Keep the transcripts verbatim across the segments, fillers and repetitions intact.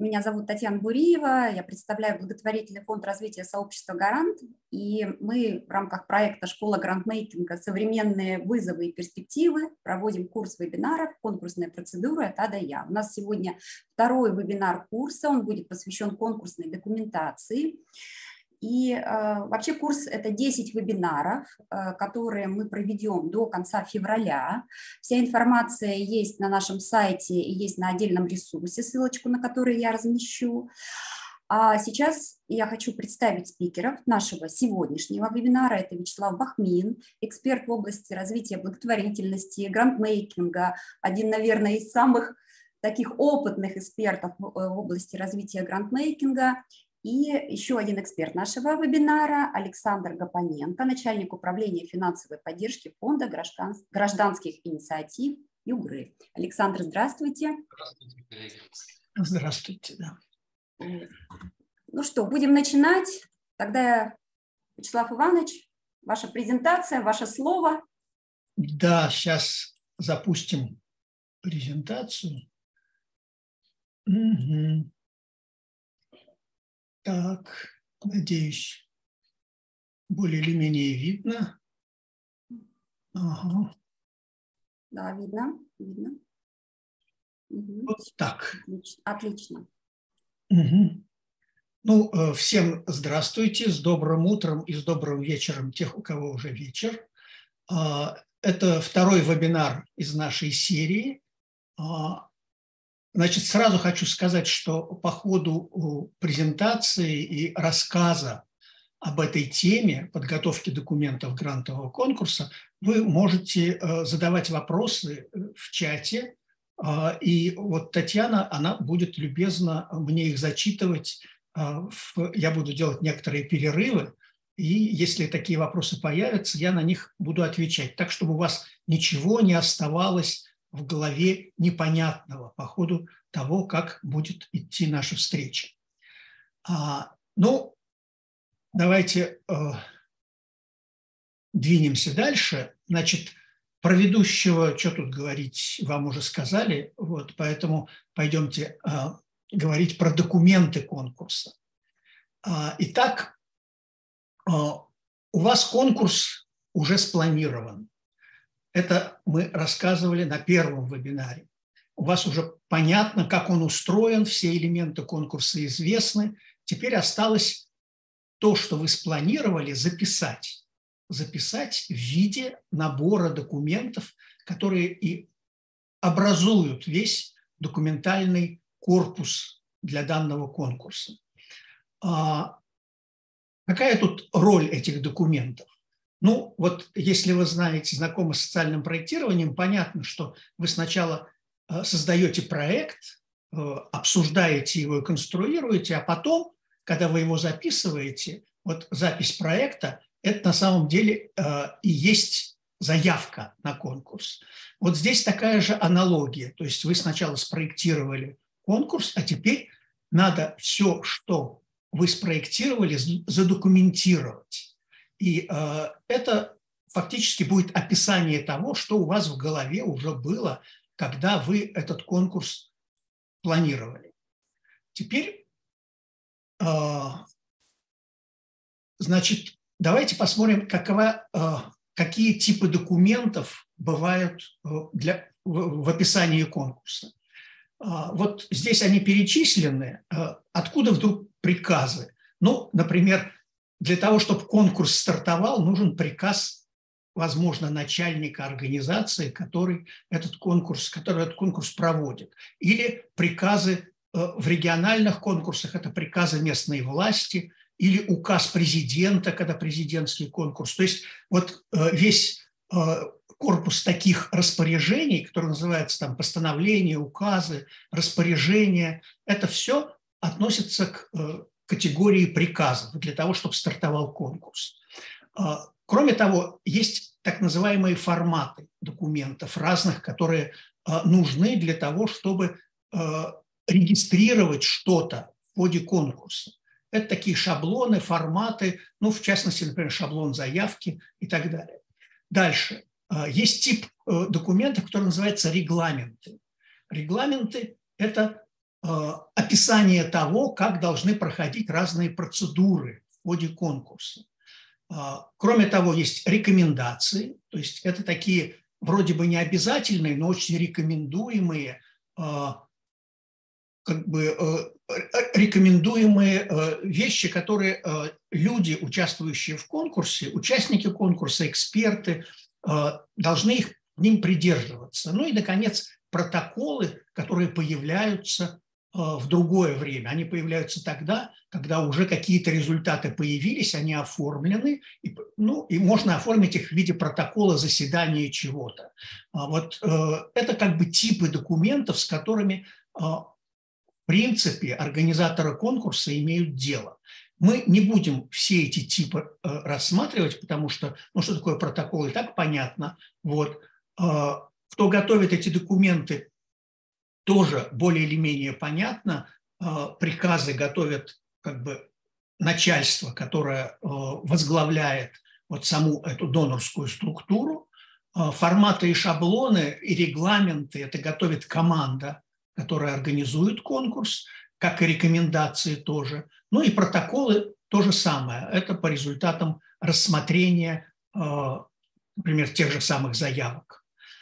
Меня зовут Татьяна Буриева, я представляю благотворительный фонд развития сообщества «Гарант», и мы в рамках проекта «Школа грантмейкинга. Современные вызовы и перспективы» проводим курс вебинаров «Конкурсная процедура от А до Я». У нас сегодня второй вебинар курса, он будет посвящен конкурсной документации. И э, вообще курс – это десять вебинаров, э, которые мы проведем до конца февраля. Вся информация есть на нашем сайте и есть на отдельном ресурсе, ссылочку на который я размещу. А сейчас я хочу представить спикеров нашего сегодняшнего вебинара. Это Вячеслав Бахмин, эксперт в области развития благотворительности, грантмейкинга, один, наверное, из самых таких опытных экспертов в области развития грантмейкинга. И еще один эксперт нашего вебинара Александр Гапоненко, начальник управления финансовой поддержки фонда гражданских инициатив ЮГРы. Александр, здравствуйте. Здравствуйте, коллеги. Здравствуйте, да. Ну что, будем начинать. Тогда, Вячеслав Иванович, ваша презентация, ваше слово. Да, сейчас запустим презентацию. Угу. Так, надеюсь, более или менее видно. Ага. Да, видно, видно. Угу. Вот так. Отлично. Отлично. Угу. Ну, всем здравствуйте, с добрым утром и с добрым вечером тех, у кого уже вечер. Это второй вебинар из нашей серии. Значит, сразу хочу сказать, что по ходу презентации и рассказа об этой теме подготовки документов грантового конкурса вы можете задавать вопросы в чате, и вот Татьяна, она будет любезно мне их зачитывать. Я буду делать некоторые перерывы, и если такие вопросы появятся, я на них буду отвечать, так, чтобы у вас ничего не оставалось в голове непонятного по ходу того, как будет идти наша встреча. А, ну, давайте э, двинемся дальше. Значит, про ведущего, что тут говорить, вам уже сказали, вот, поэтому пойдемте э, говорить про документы конкурса. А, итак, э, у вас конкурс уже спланирован. Это мы рассказывали на первом вебинаре. У вас уже понятно, как он устроен, все элементы конкурса известны. Теперь осталось то, что вы спланировали, записать. Записать в виде набора документов, которые и образуют весь документальный корпус для данного конкурса. А какая тут роль этих документов? Ну, вот если вы знаете, знакомы с социальным проектированием, понятно, что вы сначала создаете проект, обсуждаете его и конструируете, а потом, когда вы его записываете, вот запись проекта – это на самом деле и есть заявка на конкурс. Вот здесь такая же аналогия, то есть вы сначала спроектировали конкурс, а теперь надо все, что вы спроектировали, задокументировать. И э, это фактически будет описание того, что у вас в голове уже было, когда вы этот конкурс планировали. Теперь, э, значит, давайте посмотрим, какова, э, какие типы документов бывают для, в, в описании конкурса. Э, вот здесь они перечислены. Э, откуда вдруг приказы? Ну, например, для того, чтобы конкурс стартовал, нужен приказ, возможно, начальника организации, который этот конкурс, который этот конкурс проводит. Или приказы в региональных конкурсах, это приказы местной власти, или указ президента, когда президентский конкурс. То есть вот весь корпус таких распоряжений, который называется там постановления, указы, распоряжения, это все относится к категории приказов для того, чтобы стартовал конкурс. Кроме того, есть так называемые форматы документов разных, которые нужны для того, чтобы регистрировать что-то в ходе конкурса. Это такие шаблоны, форматы, ну, в частности, например, шаблон заявки и так далее. Дальше. Есть тип документов, который называется регламенты. Регламенты – это описание того, как должны проходить разные процедуры в ходе конкурса. Кроме того, есть рекомендации, то есть это такие вроде бы не обязательные, но очень рекомендуемые, как бы, рекомендуемые вещи, которые люди, участвующие в конкурсе, участники конкурса, эксперты, должны их, к ним придерживаться. Ну и, наконец, протоколы, которые появляются в другое время. Они появляются тогда, когда уже какие-то результаты появились, они оформлены, и, ну, и можно оформить их в виде протокола заседания чего-то. Вот это как бы типы документов, с которыми, в принципе, организаторы конкурса имеют дело. Мы не будем все эти типы рассматривать, потому что, ну, что такое протокол, и так понятно. Вот. Кто готовит эти документы, тоже более или менее понятно. Приказы готовят как бы начальство, которое возглавляет вот саму эту донорскую структуру. Форматы и шаблоны, и регламенты это готовит команда, которая организует конкурс, как и рекомендации тоже. Ну и протоколы то же самое. Это по результатам рассмотрения, например, тех же самых заявок.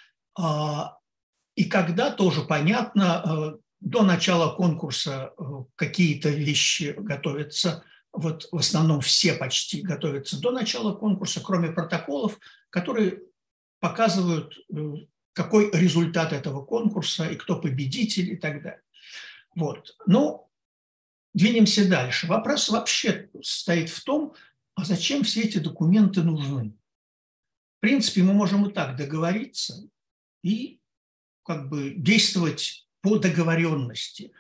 И когда тоже понятно, до начала конкурса какие-то вещи готовятся, вот в основном все почти готовятся до начала конкурса, кроме протоколов, которые показывают, какой результат этого конкурса и кто победитель и так далее. Вот. Ну, двинемся дальше. Вопрос вообще стоит в том, а зачем все эти документы нужны? В принципе, мы можем и так договориться и как бы действовать по договоренности.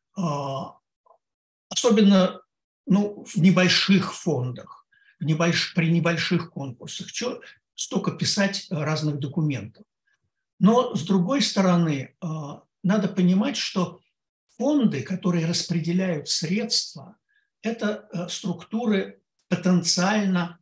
Особенно, ну, в небольших фондах, в небольш... при небольших конкурсах. Чё столько писать разных документов? Но, с другой стороны, надо понимать, что фонды, которые распределяют средства, это структуры потенциально,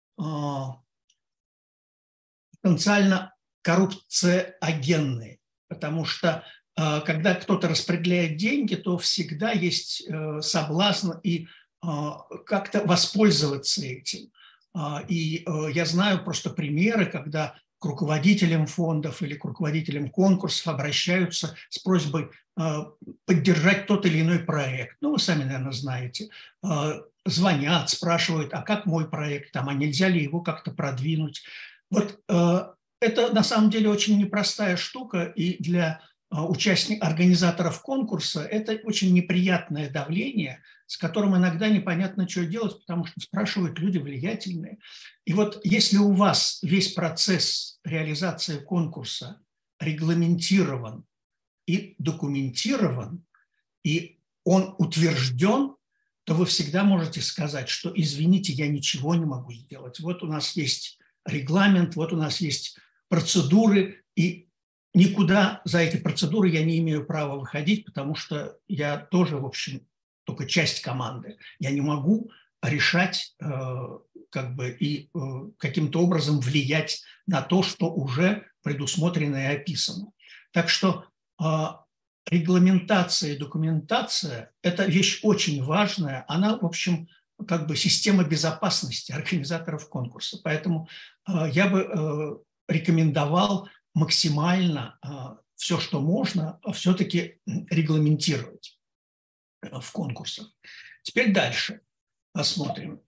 потенциально коррупциогенные. Потому что когда кто-то распределяет деньги, то всегда есть соблазн и как-то воспользоваться этим. И я знаю просто примеры, когда к руководителям фондов или к руководителям конкурсов обращаются с просьбой поддержать тот или иной проект. Ну, вы сами, наверное, знаете. Звонят, спрашивают, а как мой проект, там, а нельзя ли его как-то продвинуть. Вот это на самом деле очень непростая штука, и для участников, организаторов конкурса это очень неприятное давление, с которым иногда непонятно, что делать, потому что спрашивают люди влиятельные. И вот если у вас весь процесс реализации конкурса регламентирован и документирован, и он утвержден, то вы всегда можете сказать, что, извините, я ничего не могу сделать. Вот у нас есть регламент, вот у нас есть процедуры, и никуда за эти процедуры я не имею права выходить, потому что я тоже, в общем, только часть команды. Я не могу решать как бы и каким-то образом влиять на то, что уже предусмотрено и описано. Так что регламентация и документация – это вещь очень важная. Она, в общем, как бы система безопасности организаторов конкурса. Поэтому я бы рекомендовал максимально все, что можно, все-таки регламентировать в конкурсах. Теперь дальше посмотрим.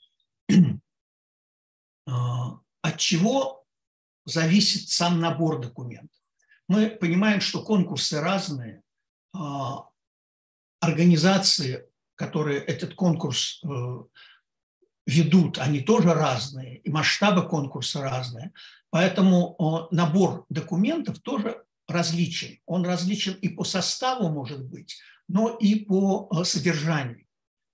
От чего зависит сам набор документов? Мы понимаем, что конкурсы разные. Организации, которые этот конкурс ведут, они тоже разные, и масштабы конкурса разные. Поэтому набор документов тоже различен. Он различен и по составу, может быть, но и по содержанию.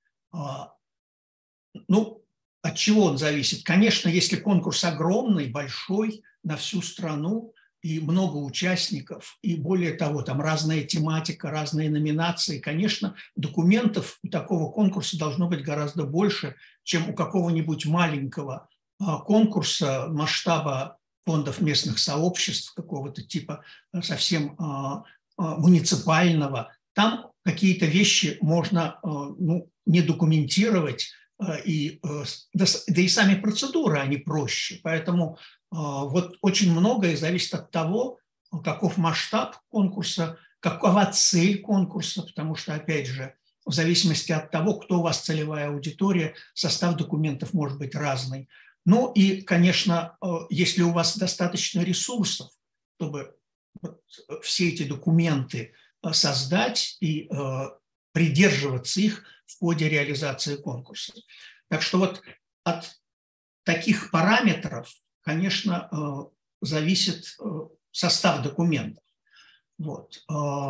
Ну, от чего он зависит? Конечно, если конкурс огромный, большой, на всю страну, и много участников, и более того, там разная тематика, разные номинации, конечно, документов у такого конкурса должно быть гораздо больше, чем у какого-нибудь маленького конкурса масштаба фондов местных сообществ, какого-то типа совсем муниципального. Там какие-то вещи можно ну, не документировать, и, да, да и сами процедуры, они проще. Поэтому вот очень многое зависит от того, каков масштаб конкурса, какова цель конкурса, потому что, опять же, в зависимости от того, кто у вас целевая аудитория, состав документов может быть разный. Ну и, конечно, если у вас достаточно ресурсов, чтобы все эти документы создать и придерживаться их в ходе реализации конкурса. Так что вот от таких параметров, конечно, зависит состав документов. Вот.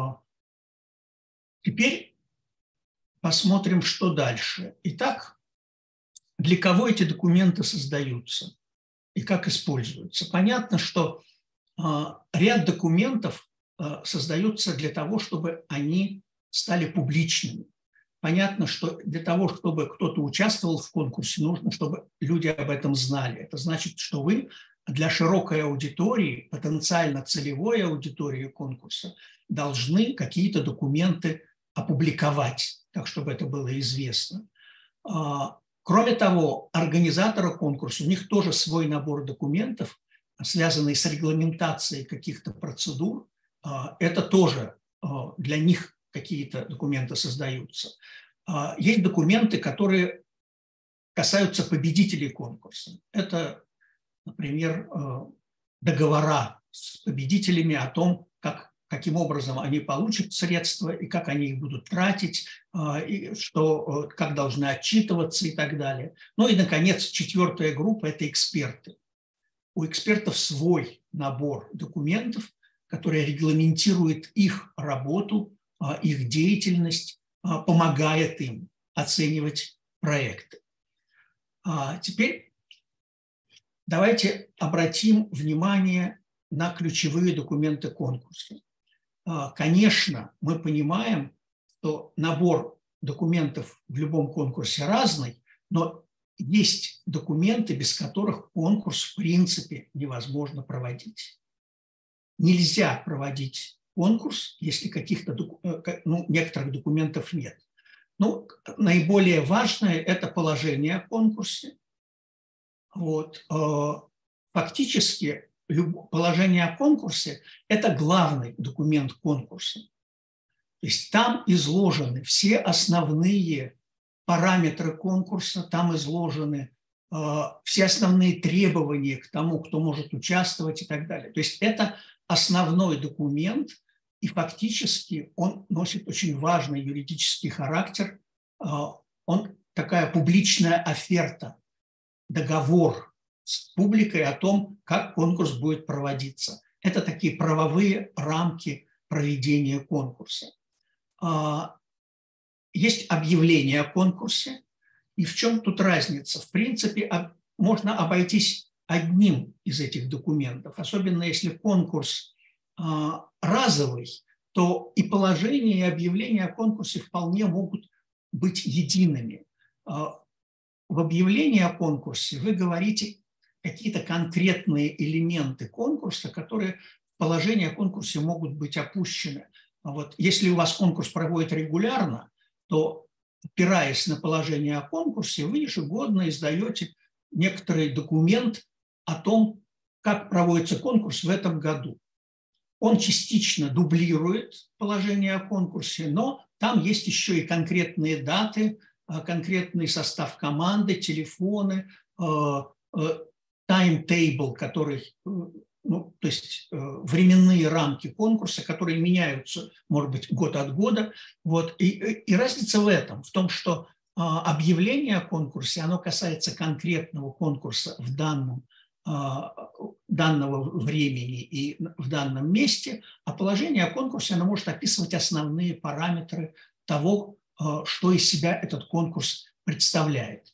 Теперь посмотрим, что дальше. Итак, для кого эти документы создаются и как используются? Понятно, что ряд документов создаются для того, чтобы они стали публичными. Понятно, что для того, чтобы кто-то участвовал в конкурсе, нужно, чтобы люди об этом знали. Это значит, что вы для широкой аудитории, потенциально целевой аудитории конкурса, должны какие-то документы опубликовать, так чтобы это было известно. Кроме того, организаторы конкурса, у них тоже свой набор документов, связанный с регламентацией каких-то процедур. Это тоже для них какие-то документы создаются. Есть документы, которые касаются победителей конкурса. Это, например, договора с победителями о том, как, каким образом они получат средства и как они их будут тратить, и что, как должны отчитываться и так далее. Ну и, наконец, четвертая группа – это эксперты. У экспертов свой набор документов, который регламентирует их работу, их деятельность, помогает им оценивать проекты. Теперь давайте обратим внимание на ключевые документы конкурса. Конечно, мы понимаем, что набор документов в любом конкурсе разный, но есть документы, без которых конкурс в принципе невозможно проводить. Нельзя проводить конкурс, если каких-то, ну, некоторых документов нет. Ну, наиболее важное – это положение о конкурсе. Вот. Фактически положение о конкурсе – это главный документ конкурса. То есть там изложены все основные параметры конкурса, там изложены все основные требования к тому, кто может участвовать и так далее. То есть это основной документ, и фактически он носит очень важный юридический характер. Он такая публичная оферта, договор с публикой о том, как конкурс будет проводиться. Это такие правовые рамки проведения конкурса. Есть объявление о конкурсе. И в чем тут разница? В принципе, можно обойтись одним из этих документов, особенно если конкурс разовый, то и положение, и объявление о конкурсе вполне могут быть едиными. В объявлении о конкурсе вы говорите какие-то конкретные элементы конкурса, которые в положении о конкурсе могут быть опущены. Вот если у вас конкурс проводит регулярно, то, опираясь на положение о конкурсе, вы ежегодно издаете некоторый документ о том, как проводится конкурс в этом году. Он частично дублирует положение о конкурсе, но там есть еще и конкретные даты, конкретный состав команды, телефоны, таймтейбл, который, ну, то есть временные рамки конкурса, которые меняются, может быть, год от года. Вот. И, и разница в этом, в том, что объявление о конкурсе, оно касается конкретного конкурса в данном данного времени и в данном месте, а положение о конкурсе оно может описывать основные параметры того, что из себя этот конкурс представляет.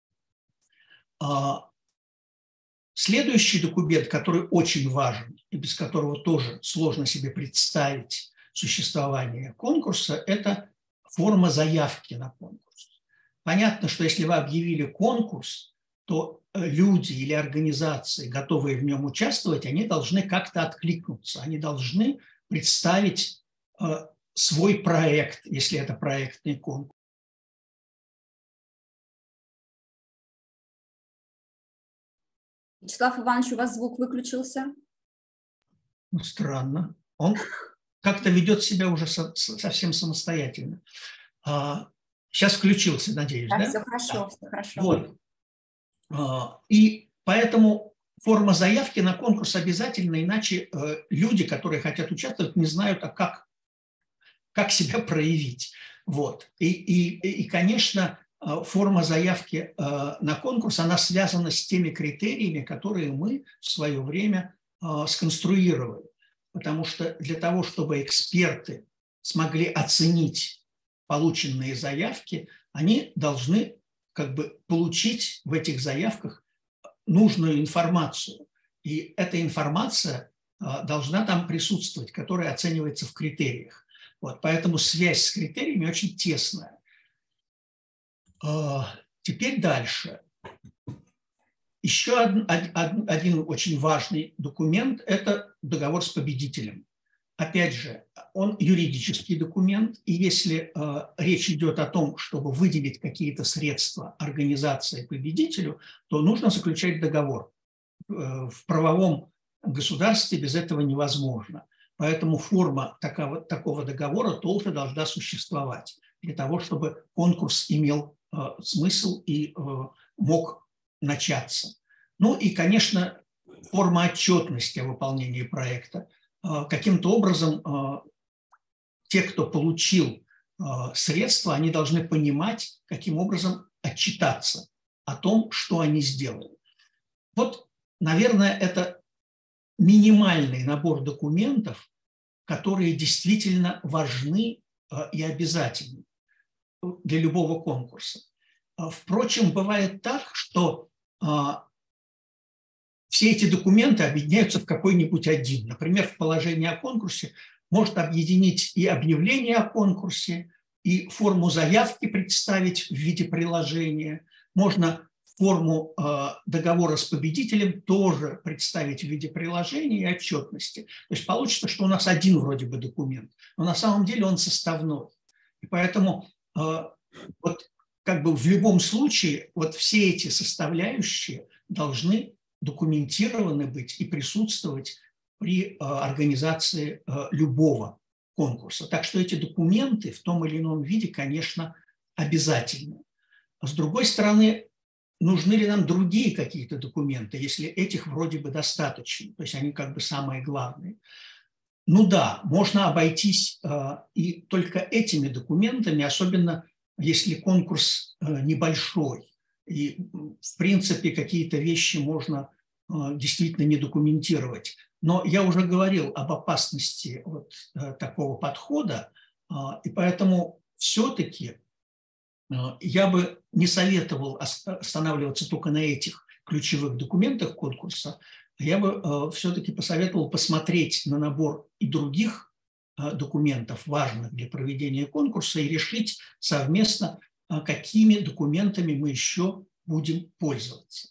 Следующий документ, который очень важен и без которого тоже сложно себе представить существование конкурса, это форма заявки на конкурс. Понятно, что если вы объявили конкурс, то люди или организации, готовые в нем участвовать, они должны как-то откликнуться, они должны представить свой проект, если это проектный конкурс. Вячеслав Иванович, у вас звук выключился. Ну, странно. Он как-то ведет себя уже со, совсем самостоятельно. А, сейчас включился, надеюсь, да? Да, все хорошо, да. Все хорошо. Вот. А, и поэтому форма заявки на конкурс обязательно, иначе э, люди, которые хотят участвовать, не знают, а как, как себя проявить. Вот. И, и, и, конечно, форма заявки на конкурс, она связана с теми критериями, которые мы в свое время сконструировали. Потому что для того, чтобы эксперты смогли оценить полученные заявки, они должны как бы получить в этих заявках нужную информацию. И эта информация должна там присутствовать, которая оценивается в критериях. Вот, поэтому связь с критериями очень тесная. Теперь дальше. Еще один, один, один очень важный документ – это договор с победителем. Опять же, он юридический документ, и если э, речь идет о том, чтобы выделить какие-то средства организации победителю, то нужно заключать договор. Э, в правовом государстве без этого невозможно. Поэтому форма такого, такого договора тоже должна существовать для того, чтобы конкурс имел э, смысл и э, мог начаться. Ну и, конечно, форма отчетности о выполнении проекта. Э, каким-то образом э, те, кто получил э, средства, они должны понимать, каким образом отчитаться о том, что они сделали. Вот, наверное, это минимальный набор документов, которые действительно важны и обязательны для любого конкурса. Впрочем, бывает так, что все эти документы объединяются в какой-нибудь один. Например, в положении о конкурсе может объединить и объявление о конкурсе, и форму заявки представить в виде приложения. Можно форму э, договора с победителем тоже представить в виде приложения и отчетности. То есть получится, что у нас один вроде бы документ, но на самом деле он составной. И поэтому э, вот как бы в любом случае вот все эти составляющие должны документированы быть и присутствовать при э, организации э, любого конкурса. Так что эти документы в том или ином виде, конечно, обязательны. А с другой стороны, нужны ли нам другие какие-то документы, если этих вроде бы достаточно, то есть они как бы самые главные. Ну да, можно обойтись э, и только этими документами, особенно если конкурс э, небольшой. И в принципе какие-то вещи можно э, действительно не документировать. Но я уже говорил об опасности вот э, такого подхода, э, и поэтому все-таки я бы не советовал останавливаться только на этих ключевых документах конкурса. Я бы все-таки посоветовал посмотреть на набор и других документов, важных для проведения конкурса, и решить совместно, какими документами мы еще будем пользоваться.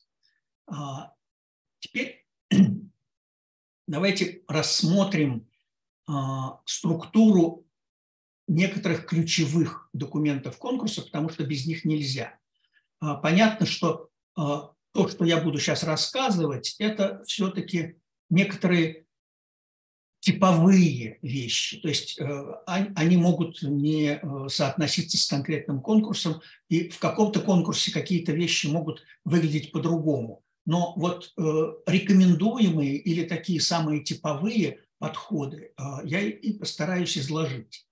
Теперь давайте рассмотрим структуру некоторых ключевых документов конкурса, потому что без них нельзя. Понятно, что то, что я буду сейчас рассказывать, это все-таки некоторые типовые вещи. То есть они могут не соотноситься с конкретным конкурсом, и в каком-то конкурсе какие-то вещи могут выглядеть по-другому. Но вот рекомендуемые или такие самые типовые подходы я и постараюсь изложить.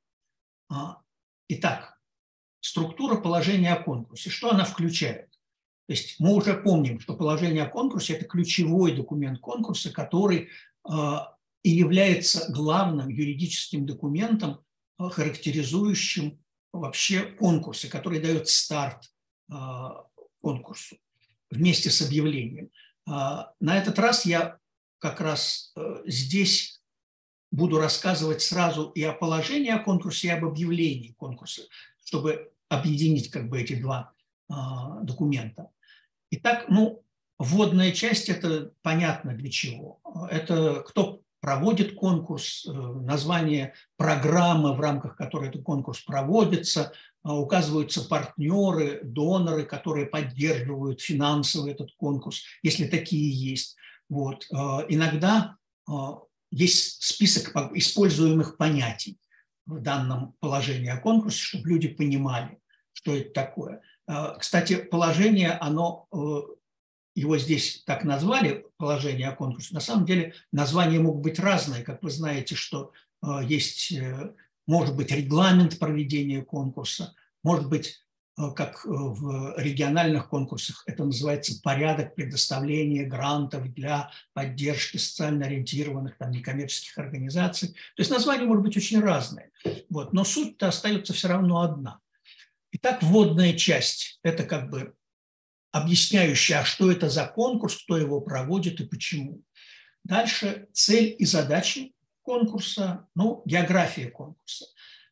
Итак, структура положения о конкурсе. Что она включает? То есть мы уже помним, что положение о конкурсе – это ключевой документ конкурса, который и является главным юридическим документом, характеризующим вообще конкурсы, который дает старт конкурсу вместе с объявлением. На этот раз я как раз здесь буду рассказывать сразу и о положении о конкурсе, и об объявлении конкурса, чтобы объединить как бы эти два а, документа. Итак, ну, вводная часть – это понятно для чего. Это кто проводит конкурс, название программы, в рамках которой этот конкурс проводится, указываются партнеры, доноры, которые поддерживают финансово этот конкурс, если такие есть. Вот. Иногда есть список используемых понятий в данном положении о конкурсе, чтобы люди понимали, что это такое. Кстати, положение, оно, его здесь так назвали, положение о конкурсе, на самом деле названия могут быть разные. Как вы знаете, что есть, может быть, регламент проведения конкурса, может быть, как в региональных конкурсах, это называется порядок предоставления грантов для поддержки социально ориентированных, там, некоммерческих организаций. То есть названия могут быть очень разные, вот, но суть-то остается все равно одна. Итак, вводная часть – это как бы объясняющая, а что это за конкурс, кто его проводит и почему. Дальше цель и задачи конкурса, ну, география конкурса.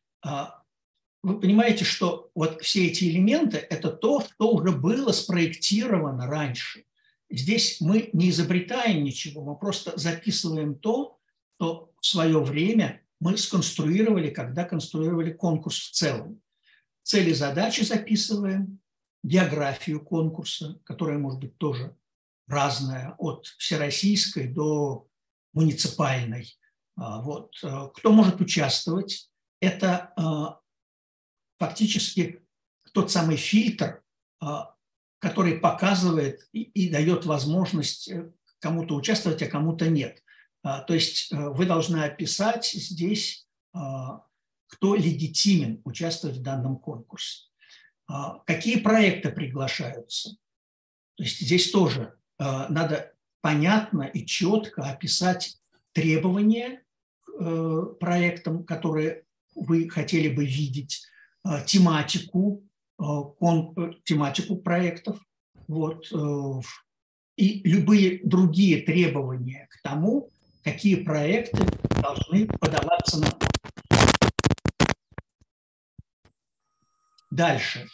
Вы понимаете, что вот все эти элементы – это то, что уже было спроектировано раньше. Здесь мы не изобретаем ничего, мы просто записываем то, что в свое время мы сконструировали, когда конструировали конкурс в целом. Цели, задачи записываем, географию конкурса, которая может быть тоже разная, от всероссийской до муниципальной. Вот. Кто может участвовать? Это фактически тот самый фильтр, который показывает и, и дает возможность кому-то участвовать, а кому-то нет. То есть вы должны описать здесь, кто легитимен участвовать в данном конкурсе. Какие проекты приглашаются? То есть здесь тоже надо понятно и четко описать требования к проектам, которые вы хотели бы видеть, тематику, тематику проектов, вот, и любые другие требования к тому, какие проекты должны подаваться на конкурс. Дальше.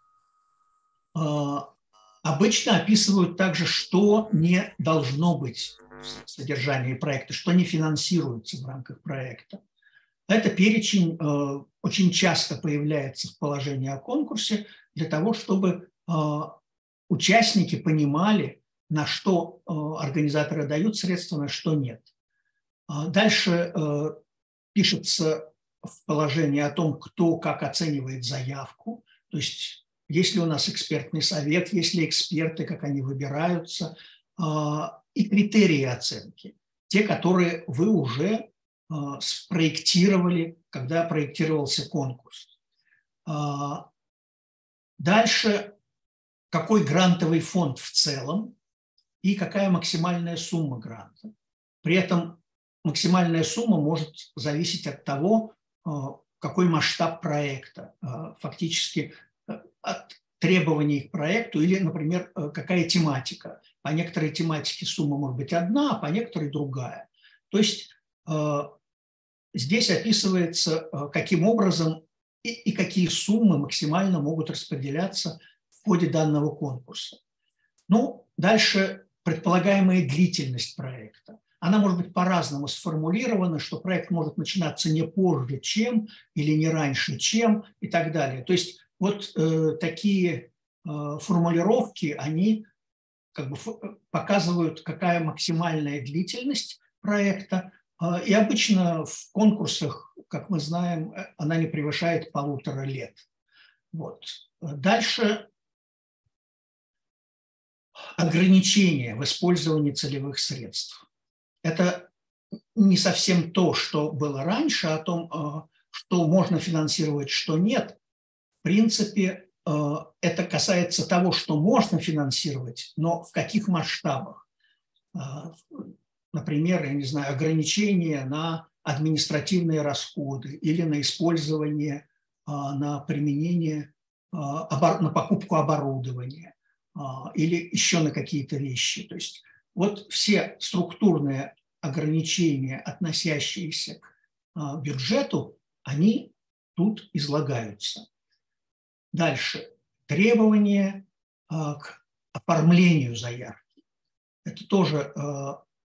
Обычно описывают также, что не должно быть в содержании проекта, что не финансируется в рамках проекта. Это перечень э, очень часто появляется в положении о конкурсе для того, чтобы э, участники понимали, на что э, организаторы дают средства, на что нет. А дальше э, пишется в положении о том, кто как оценивает заявку, то есть есть ли у нас экспертный совет, есть ли эксперты, как они выбираются, э, и критерии оценки, те, которые вы уже спроектировали, когда проектировался конкурс. Дальше, какой грантовый фонд в целом и какая максимальная сумма гранта. При этом максимальная сумма может зависеть от того, какой масштаб проекта, фактически от требований к проекту или, например, какая тематика. По некоторой тематике сумма может быть одна, а по некоторой другая. То есть здесь описывается, каким образом и, и какие суммы максимально могут распределяться в ходе данного конкурса. Ну, дальше предполагаемая длительность проекта. Она может быть по-разному сформулирована, что проект может начинаться не позже, чем, или не раньше, чем, и так далее. То есть вот э, такие э, формулировки, они как бы показывают, какая максимальная длительность проекта. И обычно в конкурсах, как мы знаем, она не превышает полутора лет. Вот. Дальше ограничения в использовании целевых средств. Это не совсем то, что было раньше, о том, что можно финансировать, что нет. В принципе, это касается того, что можно финансировать, но в каких масштабах. Например, я не знаю, ограничения на административные расходы или на использование, на применение, на покупку оборудования или еще на какие-то вещи. То есть вот все структурные ограничения, относящиеся к бюджету, они тут излагаются. Дальше. Требования к оформлению заявки. Это тоже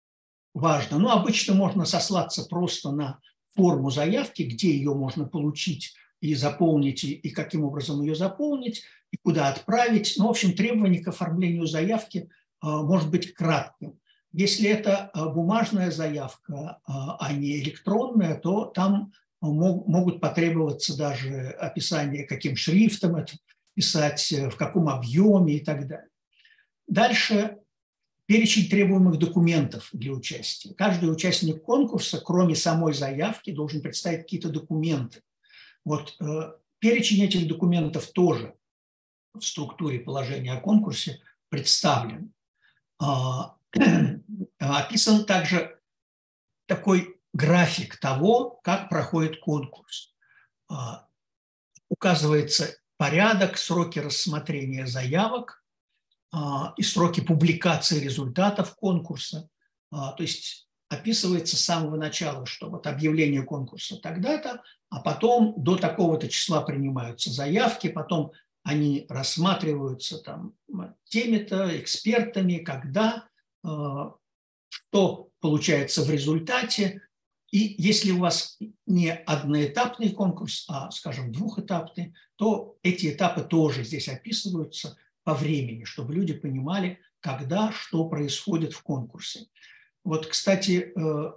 важно. Но обычно можно сослаться просто на форму заявки, где ее можно получить и заполнить, и, и каким образом ее заполнить, и куда отправить. Ну, в общем, требование к оформлению заявки а, может быть кратким. Если это а, бумажная заявка, а, а не электронная, то там мог, могут потребоваться даже описание, каким шрифтом это писать, в каком объеме и так далее. Дальше перечень требуемых документов для участия. Каждый участник конкурса, кроме самой заявки, должен представить какие-то документы. Вот э, перечень этих документов тоже в структуре положения о конкурсе представлен. А, описан также такой график того, как проходит конкурс. А, указывается порядок, сроки рассмотрения заявок а, и сроки публикации результатов конкурса. А, то есть описывается с самого начала, что вот объявление конкурса тогда-то, а потом до такого-то числа принимаются заявки, потом они рассматриваются там теми-то, экспертами, когда, что получается в результате. И если у вас не одноэтапный конкурс, а, скажем, двухэтапный, то эти этапы тоже здесь описываются по времени, чтобы люди понимали, когда что происходит в конкурсе. Вот, кстати,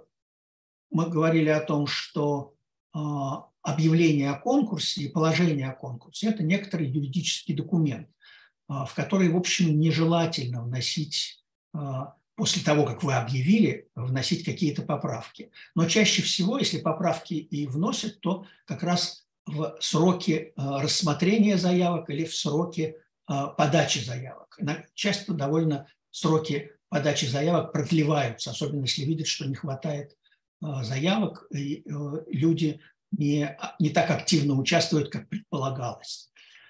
мы говорили о том, что объявление о конкурсе и положение о конкурсе – это некоторый юридический документ, в который, в общем, нежелательно вносить, после того, как вы объявили, вносить какие-то поправки. Но чаще всего, если поправки и вносят, то как раз в сроки рассмотрения заявок или в сроки подачи заявок. Часто довольно сроки подачи заявок продлеваются, особенно если видят, что не хватает заявок, и люди не, не так активно участвуют, как предполагалось.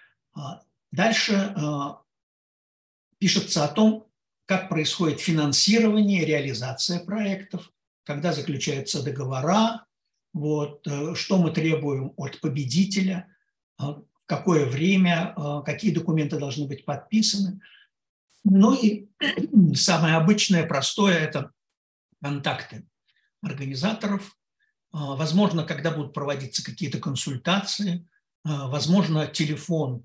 Дальше пишется о том, как происходит финансирование, реализация проектов, когда заключаются договора, вот, что мы требуем от победителя, в какое время, какие документы должны быть подписаны. Ну и самое обычное, простое – это контакты организаторов. Возможно, когда будут проводиться какие-то консультации, возможно, телефон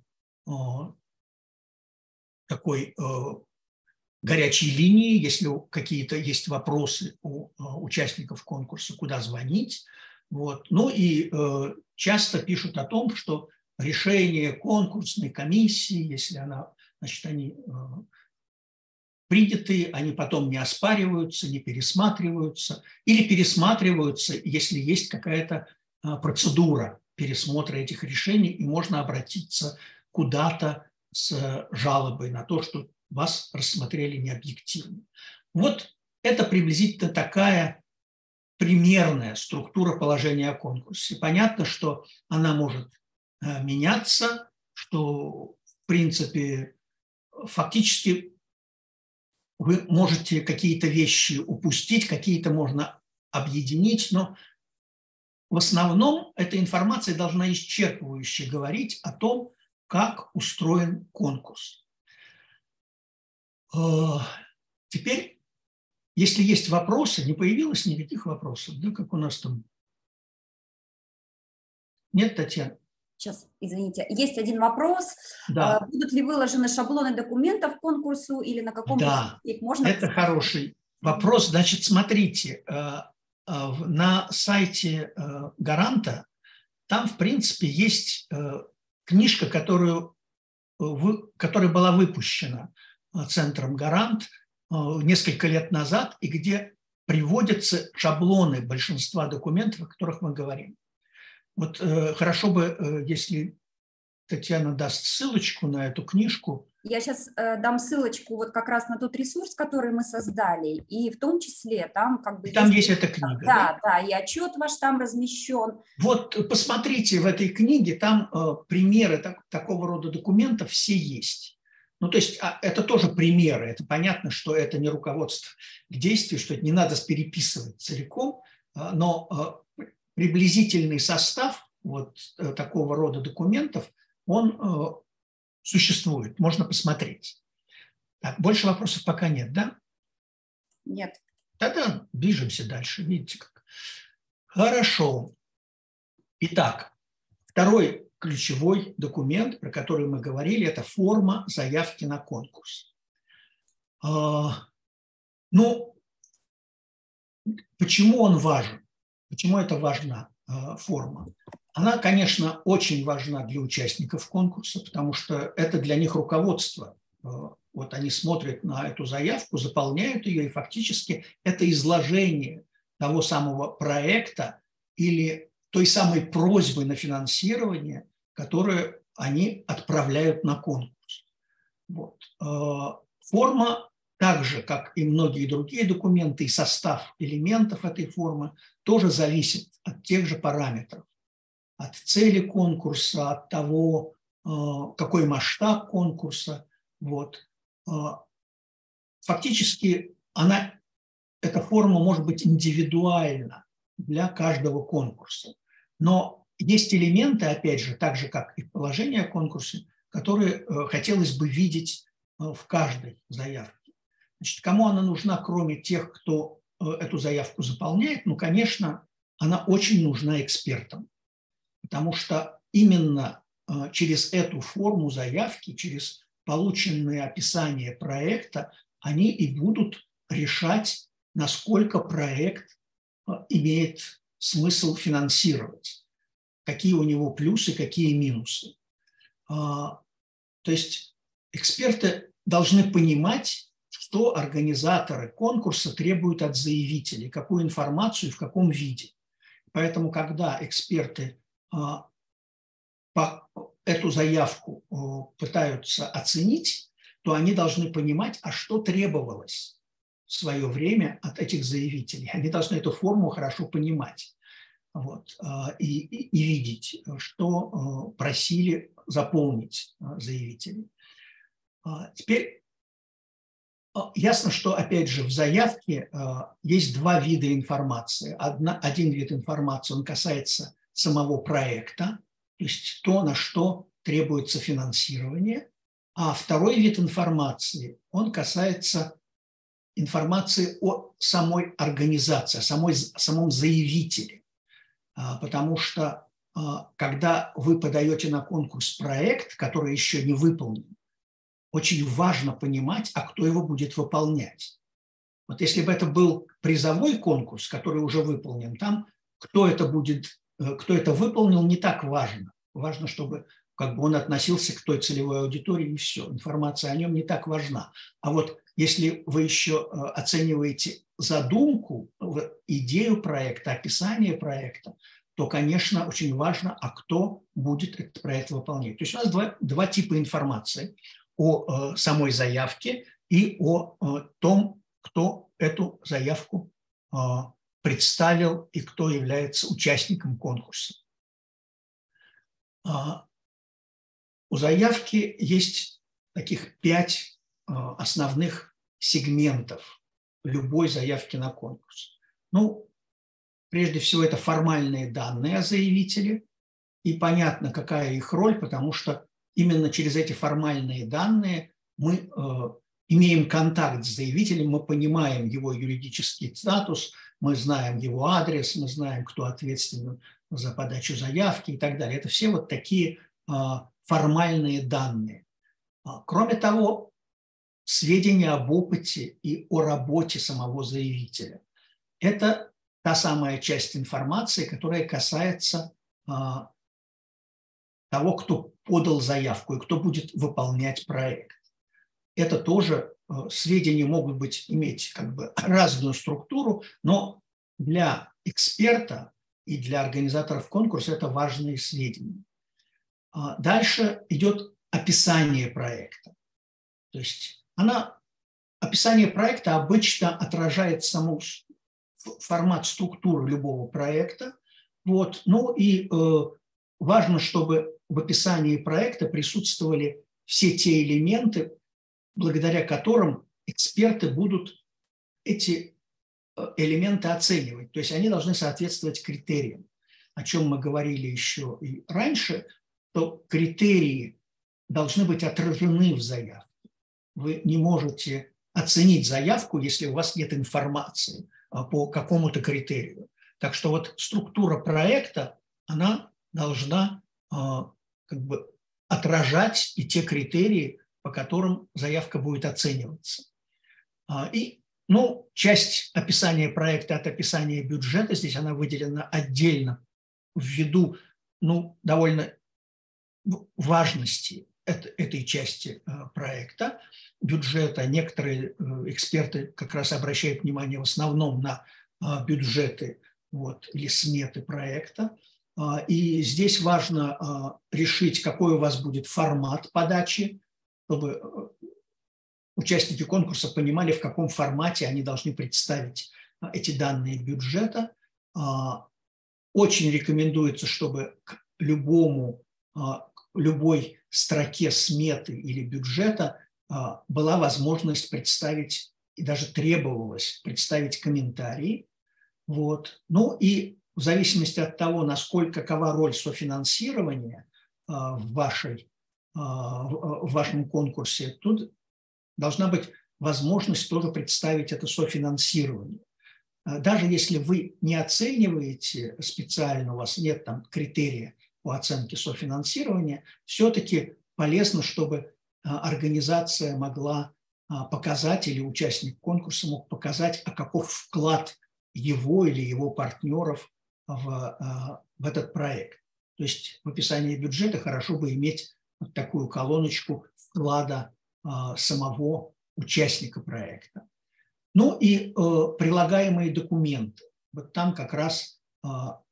такой горячей линии, если какие-то есть вопросы у участников конкурса, куда звонить. Вот. Ну и часто пишут о том, что решение конкурсной комиссии, если она, значит, они приняты, они потом не оспариваются, не пересматриваются или пересматриваются, если есть какая-то процедура пересмотра этих решений, и можно обратиться куда-то с жалобой на то, что вас рассмотрели необъективно. Вот это приблизительно такая примерная структура положения о конкурсе. Понятно, что она может меняться, что, в принципе, фактически вы можете какие-то вещи упустить, какие-то можно объединить, но в основном эта информация должна исчерпывающе говорить о том, как устроен конкурс. Теперь, если есть вопросы, не появилось никаких вопросов, да, как у нас там? Нет, Татьяна? Сейчас, извините. Есть один вопрос. Да. Будут ли выложены шаблоны документов к конкурсу или на каком да. их можно Это посмотреть? Хороший вопрос. Значит, смотрите, на сайте Гаранта там, в принципе, есть книжка, которую, которая была выпущена Центром Гарант несколько лет назад, и где приводятся шаблоны большинства документов, о которых мы говорим. Вот э, хорошо бы, э, если Татьяна даст ссылочку на эту книжку. Я сейчас э, дам ссылочку вот как раз на тот ресурс, который мы создали, и в том числе там как бы… И там есть, есть эта книга. Да, да, да, и отчет ваш там размещен. Вот посмотрите в этой книге, там э, примеры так, такого рода документов все есть. Ну, то есть а, это тоже примеры, это понятно, что это не руководство к действию, что это не надо переписывать целиком, э, но э, приблизительный состав вот э, такого рода документов, он э, существует, можно посмотреть. Так, больше вопросов пока нет, да? Нет. Тогда движемся дальше. Видите как. Хорошо. Итак, второй ключевой документ, про который мы говорили, это форма заявки на конкурс. Ну, почему он важен? Почему это важна форма? Она, конечно, очень важна для участников конкурса, потому что это для них руководство. Вот они смотрят на эту заявку, заполняют ее, и фактически это изложение того самого проекта или той самой просьбы на финансирование, которую они отправляют на конкурс. Вот. Форма, так же, как и многие другие документы, и состав элементов этой формы тоже зависит от тех же параметров. От цели конкурса, от того, какой масштаб конкурса. Вот. Фактически она, эта форма может быть индивидуальна для каждого конкурса. Но есть элементы, опять же, так же, как и положение о конкурсе, которые хотелось бы видеть в каждой заявке. Значит, кому она нужна, кроме тех, кто эту заявку заполняет? Ну, конечно, она очень нужна экспертам, потому что именно через эту форму заявки, через полученное описание проекта, они и будут решать, насколько проект имеет смысл финансировать, какие у него плюсы, какие минусы. То есть эксперты должны понимать, что организаторы конкурса требуют от заявителей, какую информацию и в каком виде. Поэтому, когда эксперты эту заявку пытаются оценить, то они должны понимать, а что требовалось в свое время от этих заявителей. Они должны эту форму хорошо понимать, вот, и, и, и видеть, что просили заполнить заявители. Теперь ясно, что, опять же, в заявке есть два вида информации. Одна, один вид информации, он касается самого проекта, то есть то, на что требуется финансирование, а второй вид информации, он касается информации о самой организации, о самой, о самом заявителе. Потому что когда вы подаете на конкурс проект, который еще не выполнен, очень важно понимать, а кто его будет выполнять. Вот если бы это был призовой конкурс, который уже выполнен, там кто это будет, кто это выполнил, не так важно. Важно, чтобы как бы он относился к той целевой аудитории, и все. Информация о нем не так важна. А вот если вы еще оцениваете задумку, идею проекта, описание проекта, то, конечно, очень важно, а кто будет этот проект выполнять. То есть у нас два, два типа информации о э, самой заявке и о э, том, кто эту заявку э, представил и кто является участником конкурса. А, у заявки есть таких пять э, основных сегментов любой заявки на конкурс. Ну, прежде всего, это формальные данные о заявителе, и понятно, какая их роль, потому что именно через эти формальные данные мы э, имеем контакт с заявителем, мы понимаем его юридический статус, мы знаем его адрес, мы знаем, кто ответственен за подачу заявки и так далее. Это все вот такие э, формальные данные. Кроме того, сведения об опыте и о работе самого заявителя. Это та самая часть информации, которая касается э, того, кто подал заявку и кто будет выполнять проект. Это тоже э, сведения могут быть, иметь как бы разную структуру, но для эксперта и для организаторов конкурса это важные сведения. А дальше идет описание проекта. То есть она, описание проекта обычно отражает саму формат структуры любого проекта. Вот. Ну и э, важно, чтобы в описании проекта присутствовали все те элементы, благодаря которым эксперты будут эти элементы оценивать. То есть они должны соответствовать критериям, о чем мы говорили еще и раньше, то критерии должны быть отражены в заявке. Вы не можете оценить заявку, если у вас нет информации. по какому-то критерию. Так что вот структура проекта, она должна как бы отражать и те критерии, по которым заявка будет оцениваться. И, ну, часть описания проекта от описания бюджета, здесь она выделена отдельно ввиду, ну, довольно важности этой части проекта, бюджета. Некоторые эксперты как раз обращают внимание в основном на бюджеты вот, или сметы проекта. И здесь важно решить, какой у вас будет формат подачи, чтобы участники конкурса понимали, в каком формате они должны представить эти данные бюджета. Очень рекомендуется, чтобы к любому, любой строке сметы или бюджета была возможность представить, и даже требовалось представить комментарии. Вот. Ну и в зависимости от того, насколько какова роль софинансирования в, вашей, в вашем конкурсе, тут должна быть возможность тоже представить это софинансирование. Даже если вы не оцениваете специально, у вас нет там критерия по оценке софинансирования, все-таки полезно, чтобы организация могла показать, или участник конкурса мог показать, а каков вклад его или его партнеров в, в этот проект. То есть в описании бюджета хорошо бы иметь вот такую колоночку вклада самого участника проекта. Ну и э, прилагаемые документы. Вот там как раз э,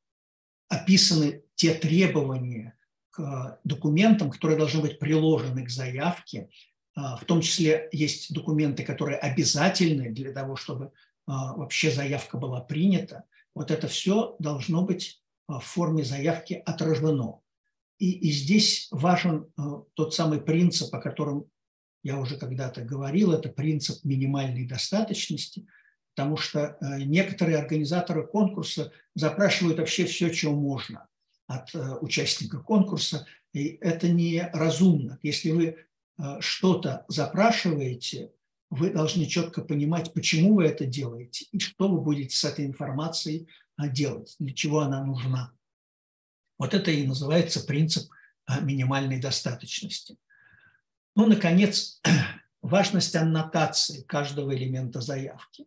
описаны те требования к документам, которые должны быть приложены к заявке. Э, в том числе есть документы, которые обязательны для того, чтобы э, вообще заявка была принята. Вот это все должно быть э, в форме заявки отражено. И, и здесь важен э, тот самый принцип, о котором я уже когда-то говорил, это принцип минимальной достаточности, потому что некоторые организаторы конкурса запрашивают вообще все, чего можно от участника конкурса, и это неразумно. Если вы что-то запрашиваете, вы должны четко понимать, почему вы это делаете и что вы будете с этой информацией делать, для чего она нужна. Вот это и называется принцип минимальной достаточности. Ну, наконец, важность аннотации каждого элемента заявки.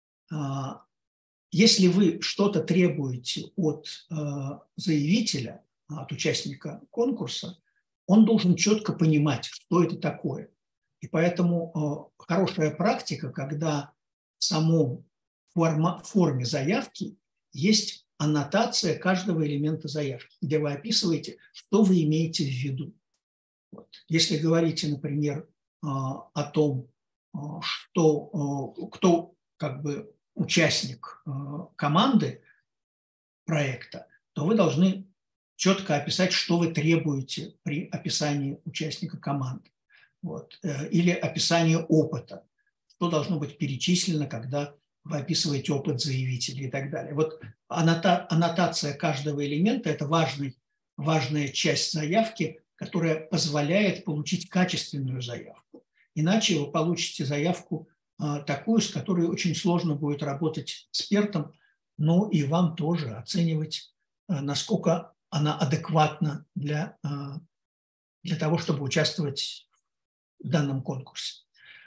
Если вы что-то требуете от заявителя, от участника конкурса, он должен четко понимать, что это такое. И поэтому хорошая практика, когда в самом форме заявки есть аннотация каждого элемента заявки, где вы описываете, что вы имеете в виду. Вот. Если говорите, например, о том, что, кто как бы участник команды проекта, то вы должны четко описать, что вы требуете при описании участника команды. Вот. Или описание опыта, что должно быть перечислено, когда вы описываете опыт заявителя и так далее. Вот аннотация каждого элемента – это важный, важная часть заявки, которая позволяет получить качественную заявку. Иначе вы получите заявку а, такую, с которой очень сложно будет работать экспертам, но и вам тоже оценивать, а, насколько она адекватна для, а, для того, чтобы участвовать в данном конкурсе.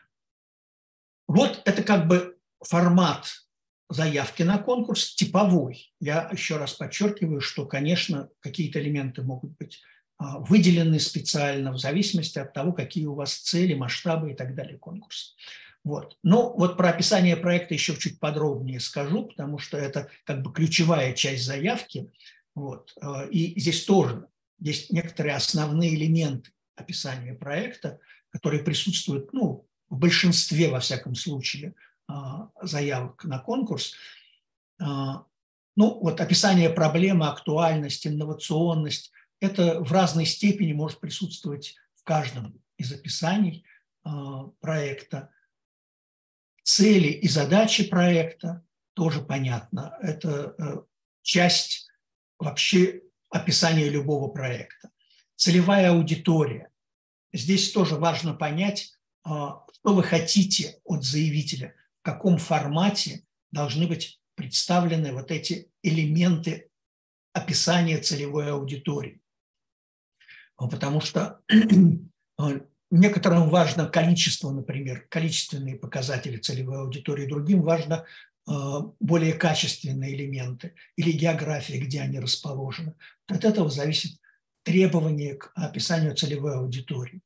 Вот это как бы формат заявки на конкурс типовой. Я еще раз подчеркиваю, что, конечно, какие-то элементы могут быть выделены специально в зависимости от того, какие у вас цели, масштабы и так далее конкурса. Вот. Но вот про описание проекта еще чуть подробнее скажу, потому что это как бы ключевая часть заявки. Вот. И здесь тоже есть некоторые основные элементы описания проекта, которые присутствуют, ну, в большинстве, во всяком случае, заявок на конкурс. Ну, вот описание проблемы, актуальность, инновационность, это в разной степени может присутствовать в каждом из описаний э, проекта. Цели и задачи проекта тоже понятно. Это э, часть вообще описания любого проекта. Целевая аудитория. Здесь тоже важно понять, э, что вы хотите от заявителя, в каком формате должны быть представлены вот эти элементы описания целевой аудитории. Потому что некоторым важно количество, например, количественные показатели целевой аудитории, другим важно более качественные элементы или география, где они расположены. От этого зависит требование к описанию целевой аудитории.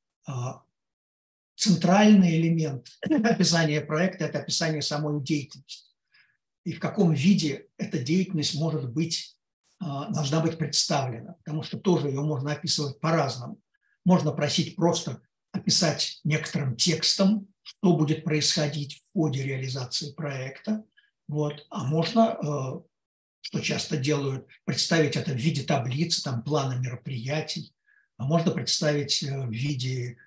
Центральный элемент описания проекта – это описание самой деятельности. И в каком виде эта деятельность может быть, должна быть представлена, потому что тоже ее можно описывать по-разному. Можно просить просто описать некоторым текстом, что будет происходить в ходе реализации проекта. Вот. А можно, что часто делают, представить это в виде таблицы, там, плана мероприятий. А можно представить в виде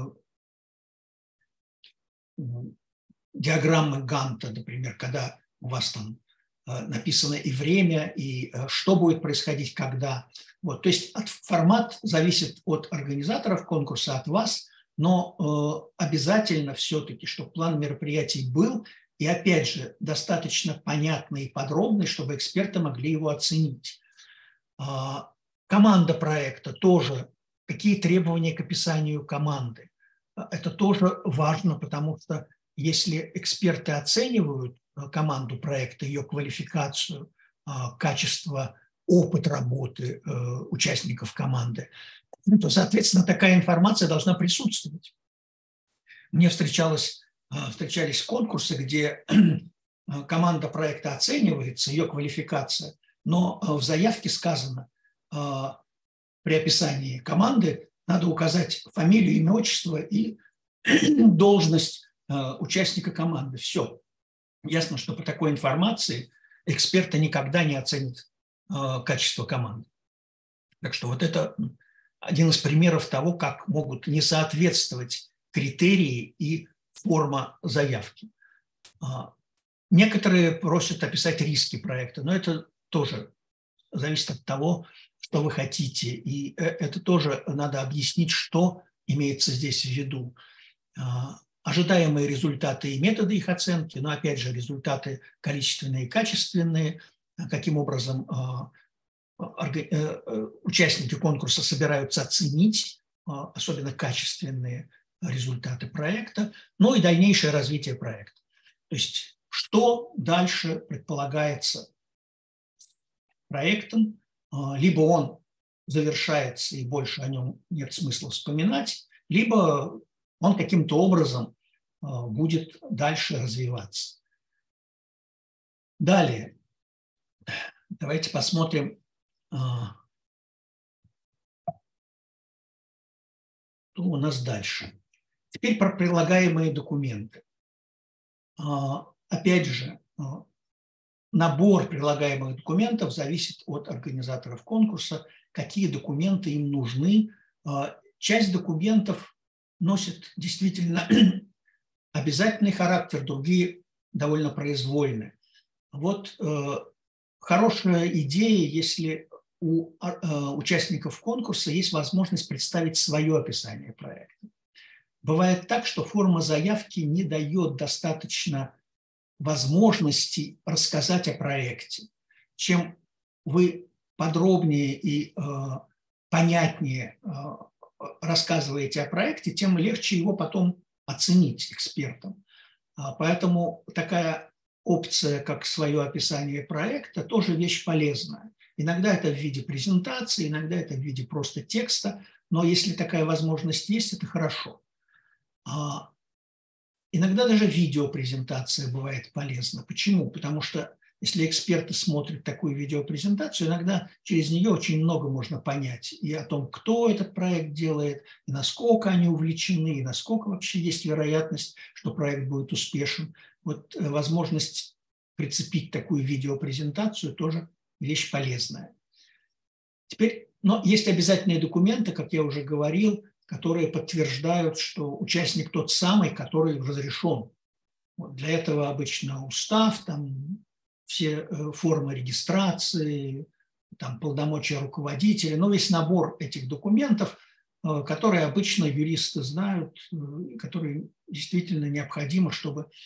диаграммы Ганта, например, когда у вас там написано и время, и что будет происходить, когда. Вот. То есть формат зависит от организаторов конкурса, от вас, но обязательно все-таки, чтобы план мероприятий был, и опять же достаточно понятный и подробный, чтобы эксперты могли его оценить. Команда проекта тоже, какие требования к описанию команды. Это тоже важно, потому что если эксперты оценивают команду проекта, ее квалификацию, качество, опыт работы участников команды, то, соответственно, такая информация должна присутствовать. Мне встречалось, встречались конкурсы, где команда проекта оценивается, ее квалификация, но в заявке сказано, при описании команды надо указать фамилию, имя, отчество и должность участника команды. Все. Ясно, что по такой информации эксперты никогда не оценят качество команды. Так что вот это один из примеров того, как могут не соответствовать критерии и форма заявки. Некоторые просят описать риски проекта, но это тоже зависит от того, что вы хотите. И это тоже надо объяснить, что имеется здесь в виду. Ожидаемые результаты и методы их оценки, но опять же результаты количественные и качественные, каким образом участники конкурса собираются оценить, особенно качественные результаты проекта, ну и дальнейшее развитие проекта. То есть что дальше предполагается проектом, либо он завершается и больше о нем нет смысла вспоминать, либо он каким-то образом будет дальше развиваться. Далее, давайте посмотрим, что у нас дальше. Теперь про прилагаемые документы. Опять же, набор прилагаемых документов зависит от организаторов конкурса, какие документы им нужны. Часть документов носит действительно обязательный характер, другие довольно произвольные. Вот э, хорошая идея, если у э, участников конкурса есть возможность представить свое описание проекта. Бывает так, что форма заявки не дает достаточно возможности рассказать о проекте. Чем вы подробнее и э, понятнее э, рассказываете о проекте, тем легче его потом оценить экспертам. Поэтому такая опция, как свое описание проекта, тоже вещь полезная. Иногда это в виде презентации, иногда это в виде просто текста, но если такая возможность есть, это хорошо. Иногда даже видеопрезентация бывает полезна. Почему? Потому что если эксперты смотрят такую видеопрезентацию, иногда через нее очень много можно понять и о том, кто этот проект делает, и насколько они увлечены, и насколько вообще есть вероятность, что проект будет успешен. Вот возможность прицепить такую видеопрезентацию тоже вещь полезная. Теперь, но есть обязательные документы, как я уже говорил, которые подтверждают, что участник тот самый, который разрешен. Вот для этого обычно устав, там, все формы регистрации, там, полномочия руководителя, ну, весь набор этих документов, которые обычно юристы знают, которые действительно необходимы, чтобы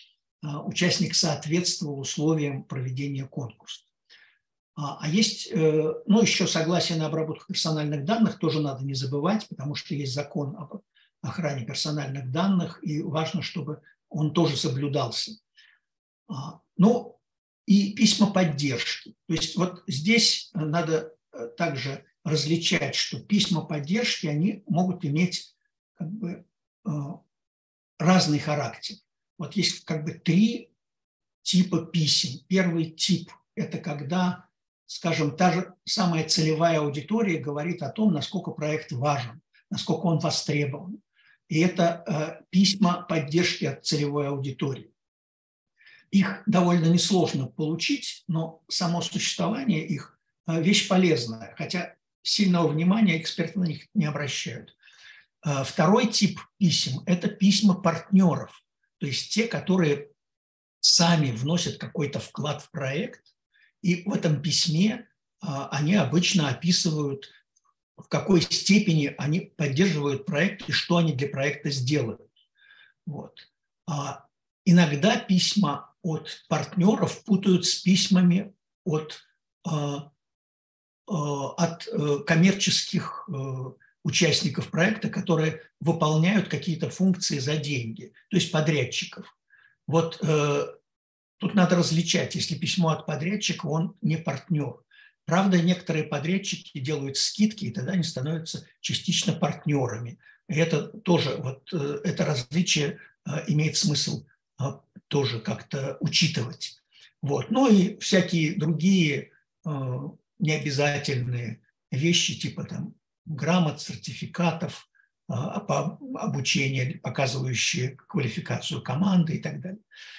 участник соответствовал условиям проведения конкурса. А есть, ну, еще согласие на обработку персональных данных тоже надо не забывать, потому что есть закон об охране персональных данных, и важно, чтобы он тоже соблюдался. Ну, и письма поддержки. То есть вот здесь надо также различать, что письма поддержки, они могут иметь как бы разный характер. Вот есть как бы три типа писем. Первый тип – это когда, скажем, та же самая целевая аудитория говорит о том, насколько проект важен, насколько он востребован. И это э, письма поддержки от целевой аудитории. Их довольно несложно получить, но само существование их э, вещь полезная, хотя сильного внимания эксперты на них не обращают. Э, второй тип писем – это письма партнеров, то есть те, которые сами вносят какой-то вклад в проект, и в этом письме а, они обычно описывают, в какой степени они поддерживают проект и что они для проекта сделают. Вот. А иногда письма от партнеров путают с письмами от, а, а, от а, коммерческих а, участников проекта, которые выполняют какие-то функции за деньги, то есть подрядчиков. Вот э, тут надо различать, если письмо от подрядчика, он не партнер. Правда, некоторые подрядчики делают скидки, и тогда они становятся частично партнерами. И это тоже, вот э, это различие э, имеет смысл э, тоже как-то учитывать. Вот. Ну и всякие другие э, необязательные вещи, типа там грамот, сертификатов, по обучению, показывающие квалификацию команды и так далее.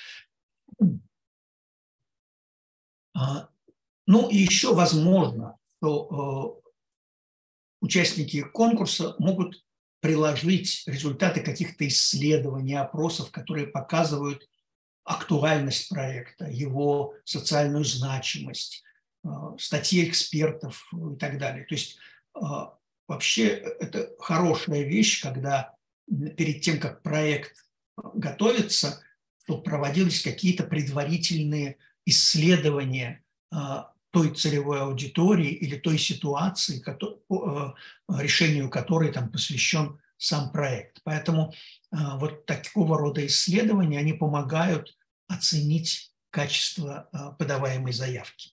Ну и еще возможно, что участники конкурса могут приложить результаты каких-то исследований, опросов, которые показывают актуальность проекта, его социальную значимость, статьи экспертов и так далее. То есть вообще это хорошая вещь, когда перед тем, как проект готовится, чтобы проводились какие-то предварительные исследования той целевой аудитории или той ситуации, решению которой там посвящен сам проект. Поэтому вот такого рода исследования, они помогают оценить качество подаваемой заявки.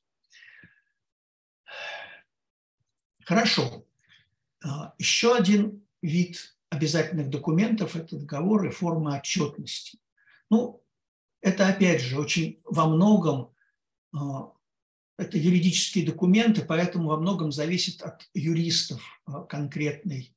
Хорошо. Еще один вид обязательных документов – это договоры формы отчетности. Ну, это, опять же, очень во многом это юридические документы, поэтому во многом зависит от юристов конкретной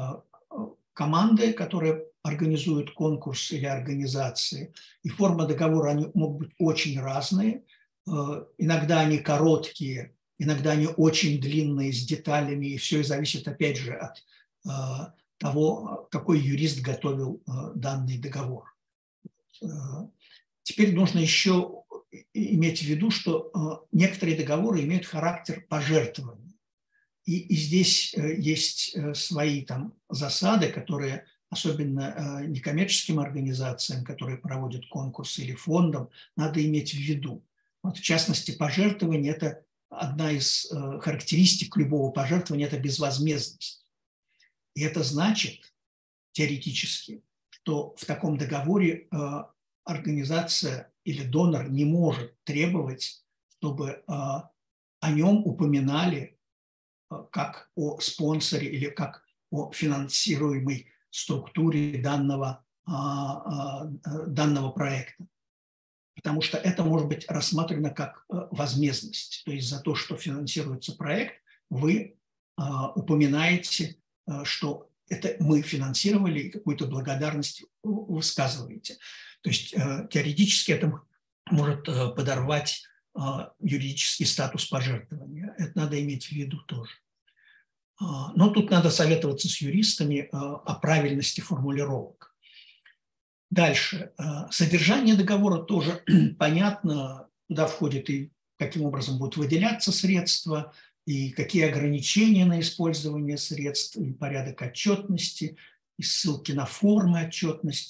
команды, которая организует конкурс или организации. И форма договора они могут быть очень разные. Иногда они короткие, иногда они очень длинные, с деталями, и все зависит, опять же, от э, того, какой юрист готовил э, данный договор. Э, теперь нужно еще иметь в виду, что э, некоторые договоры имеют характер пожертвования. И, и здесь э, есть э, свои там засады, которые, особенно э, некоммерческим организациям, которые проводят конкурсы, или фондам, надо иметь в виду. Вот, в частности, пожертвование – это одна из э, характеристик любого пожертвования – это безвозмездность. И это значит, теоретически, что в таком договоре э, организация или донор не может требовать, чтобы э, о нем упоминали э, как о спонсоре или как о финансируемой структуре данного, э, э, данного проекта. Потому что это может быть рассмотрено как возмездность. То есть за то, что финансируется проект, вы а, упоминаете, а, что это мы финансировали, и какую-то благодарность высказываете. То есть а, теоретически это может а, подорвать а, юридический статус пожертвования. Это надо иметь в виду тоже. А, но тут надо советоваться с юристами а, о правильности формулировок. Дальше. Содержание договора тоже понятно, куда входит и каким образом будут выделяться средства, и какие ограничения на использование средств, и порядок отчетности, и ссылки на формы отчетности.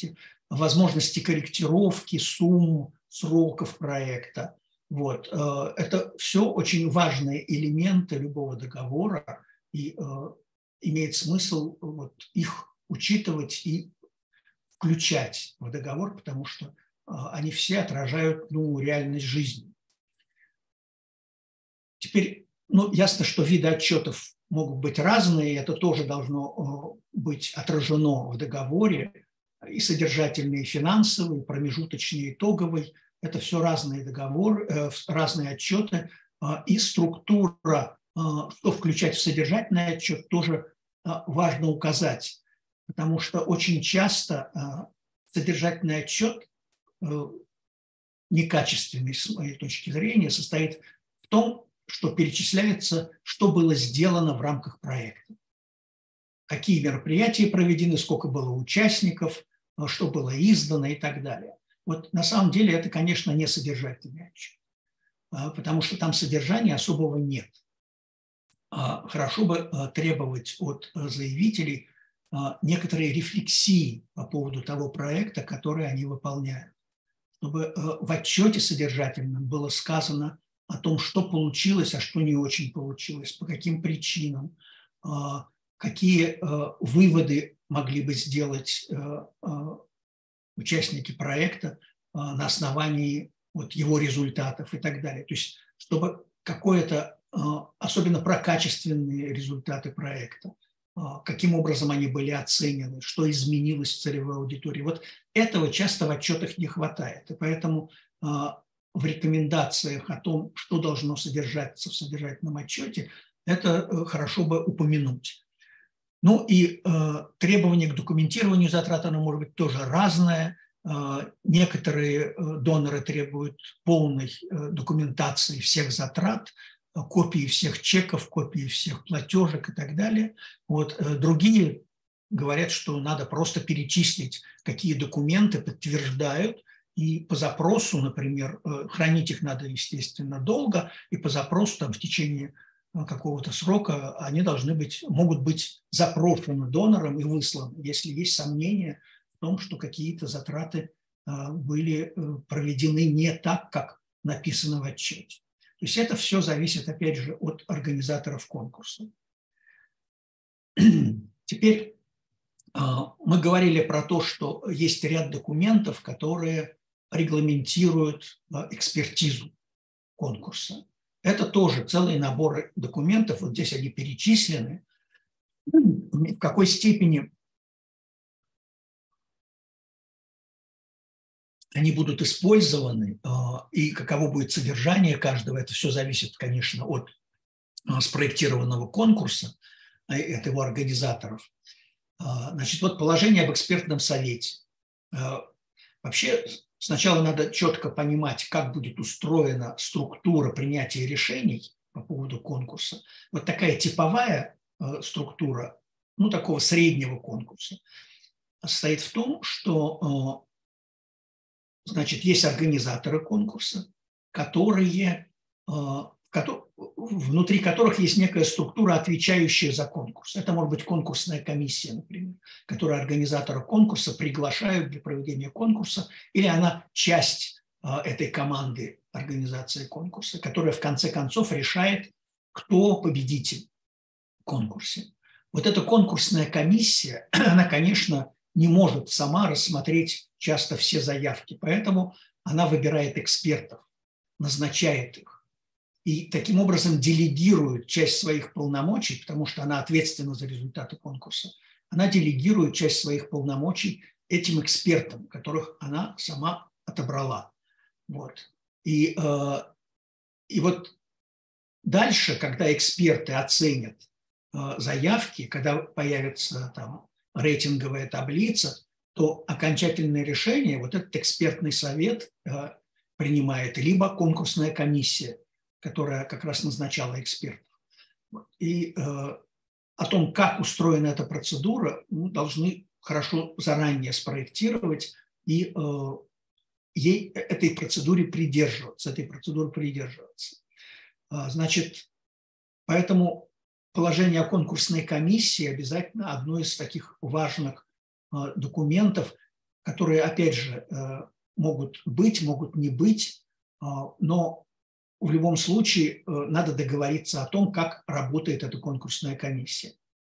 возможности корректировки сумм, сроков проекта. Вот. Это все очень важные элементы любого договора, и имеет смысл вот их учитывать и включать в договор, потому что они все отражают, ну, реальность жизни. Теперь, ну, ясно, что виды отчетов могут быть разные, это тоже должно быть отражено в договоре, и содержательные, и финансовые, и промежуточные, итоговые. Это все разные договоры, разные отчеты, и структура, что включать в содержательный отчет, тоже важно указать, потому что очень часто содержательный отчет, некачественный с моей точки зрения, состоит в том, что перечисляется, что было сделано в рамках проекта, какие мероприятия проведены, сколько было участников, что было издано и так далее. Вот на самом деле это, конечно, не содержательный отчет, потому что там содержания особого нет. Хорошо бы требовать от заявителей некоторые рефлексии по поводу того проекта, который они выполняют, чтобы в отчете содержательном было сказано о том, что получилось, а что не очень получилось, по каким причинам, какие выводы могли бы сделать участники проекта на основании вот его результатов и так далее. То есть чтобы какое-то, особенно про качественные результаты проекта, каким образом они были оценены, что изменилось в целевой аудитории. Вот этого часто в отчетах не хватает. И поэтому в рекомендациях о том, что должно содержаться в содержательном отчете, это хорошо бы упомянуть. Ну и э, требования к документированию затрат, оно может быть тоже разное. Э, некоторые доноры требуют полной э, документации всех затрат, э, копии всех чеков, копии всех платежек и так далее. Вот, э, другие говорят, что надо просто перечислить, какие документы подтверждают, и по запросу, например, э, хранить их надо, естественно, долго, и по запросу там, в течение какого-то срока они должны быть, могут быть запрошены донором и высланы, если есть сомнения в том, что какие-то затраты были проведены не так, как написано в отчете. То есть это все зависит, опять же, от организаторов конкурса. Теперь мы говорили про то, что есть ряд документов, которые регламентируют экспертизу конкурса. Это тоже целый набор документов, вот здесь они перечислены, в какой степени они будут использованы и каково будет содержание каждого. Это все зависит, конечно, от спроектированного конкурса, от его организаторов. Значит, вот положение об экспертном совете. Вообще, сначала надо четко понимать, как будет устроена структура принятия решений по поводу конкурса. Вот такая типовая структура, ну, такого среднего конкурса, состоит в том, что, значит, есть организаторы конкурса, которые, внутри которых есть некая структура, отвечающая за конкурс. Это может быть конкурсная комиссия, например, которую организаторы конкурса приглашают для проведения конкурса, или она часть этой команды организации конкурса, которая в конце концов решает, кто победитель в конкурсе. Вот эта конкурсная комиссия, она, конечно, не может сама рассмотреть часто все заявки, поэтому она выбирает экспертов, назначает их. И таким образом делегирует часть своих полномочий, потому что она ответственна за результаты конкурса, она делегирует часть своих полномочий этим экспертам, которых она сама отобрала. Вот. И, э, и вот дальше, когда эксперты оценят э, заявки, когда появится там рейтинговая таблица, то окончательное решение вот этот экспертный совет э, принимает, либо конкурсная комиссия, которая как раз назначала экспертов. И э, о том, как устроена эта процедура, мы должны хорошо заранее спроектировать и э, ей, этой процедуре придерживаться, этой процедуры придерживаться. А, значит, поэтому положение о конкурсной комиссии обязательно одно из таких важных э, документов, которые, опять же, могут быть, могут не быть, но в любом случае надо договориться о том, как работает эта конкурсная комиссия.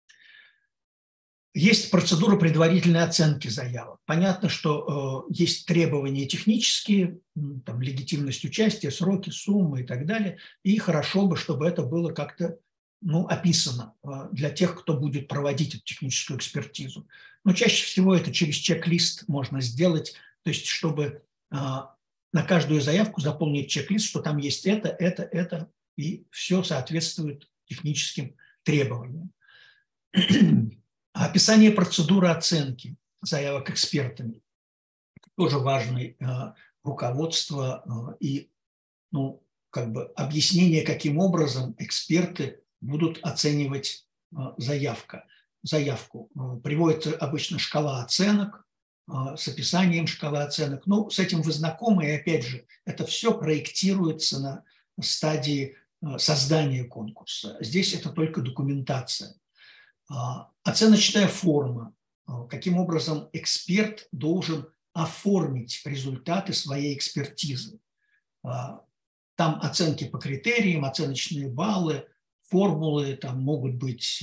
Есть процедура предварительной оценки заявок. Понятно, что э, есть требования технические, там, легитимность участия, сроки, суммы и так далее. И хорошо бы, чтобы это было как-то ну, описано э, для тех, кто будет проводить эту техническую экспертизу. Но чаще всего это через чек-лист можно сделать, то есть чтобы э, на каждую заявку заполнить чек-лист, что там есть это, это, это, и все соответствует техническим требованиям. Описание процедуры оценки заявок экспертами – тоже важное э, руководство э, и ну, как бы объяснение, каким образом эксперты будут оценивать э, заявка, заявку. Э, приводится обычно шкала оценок э, с описанием шкалы оценок. Ну, с этим вы знакомы, и опять же, это все проектируется на стадии э, создания конкурса. Здесь это только документация. Оценочная форма, каким образом эксперт должен оформить результаты своей экспертизы. Там оценки по критериям, оценочные баллы, формулы, там могут быть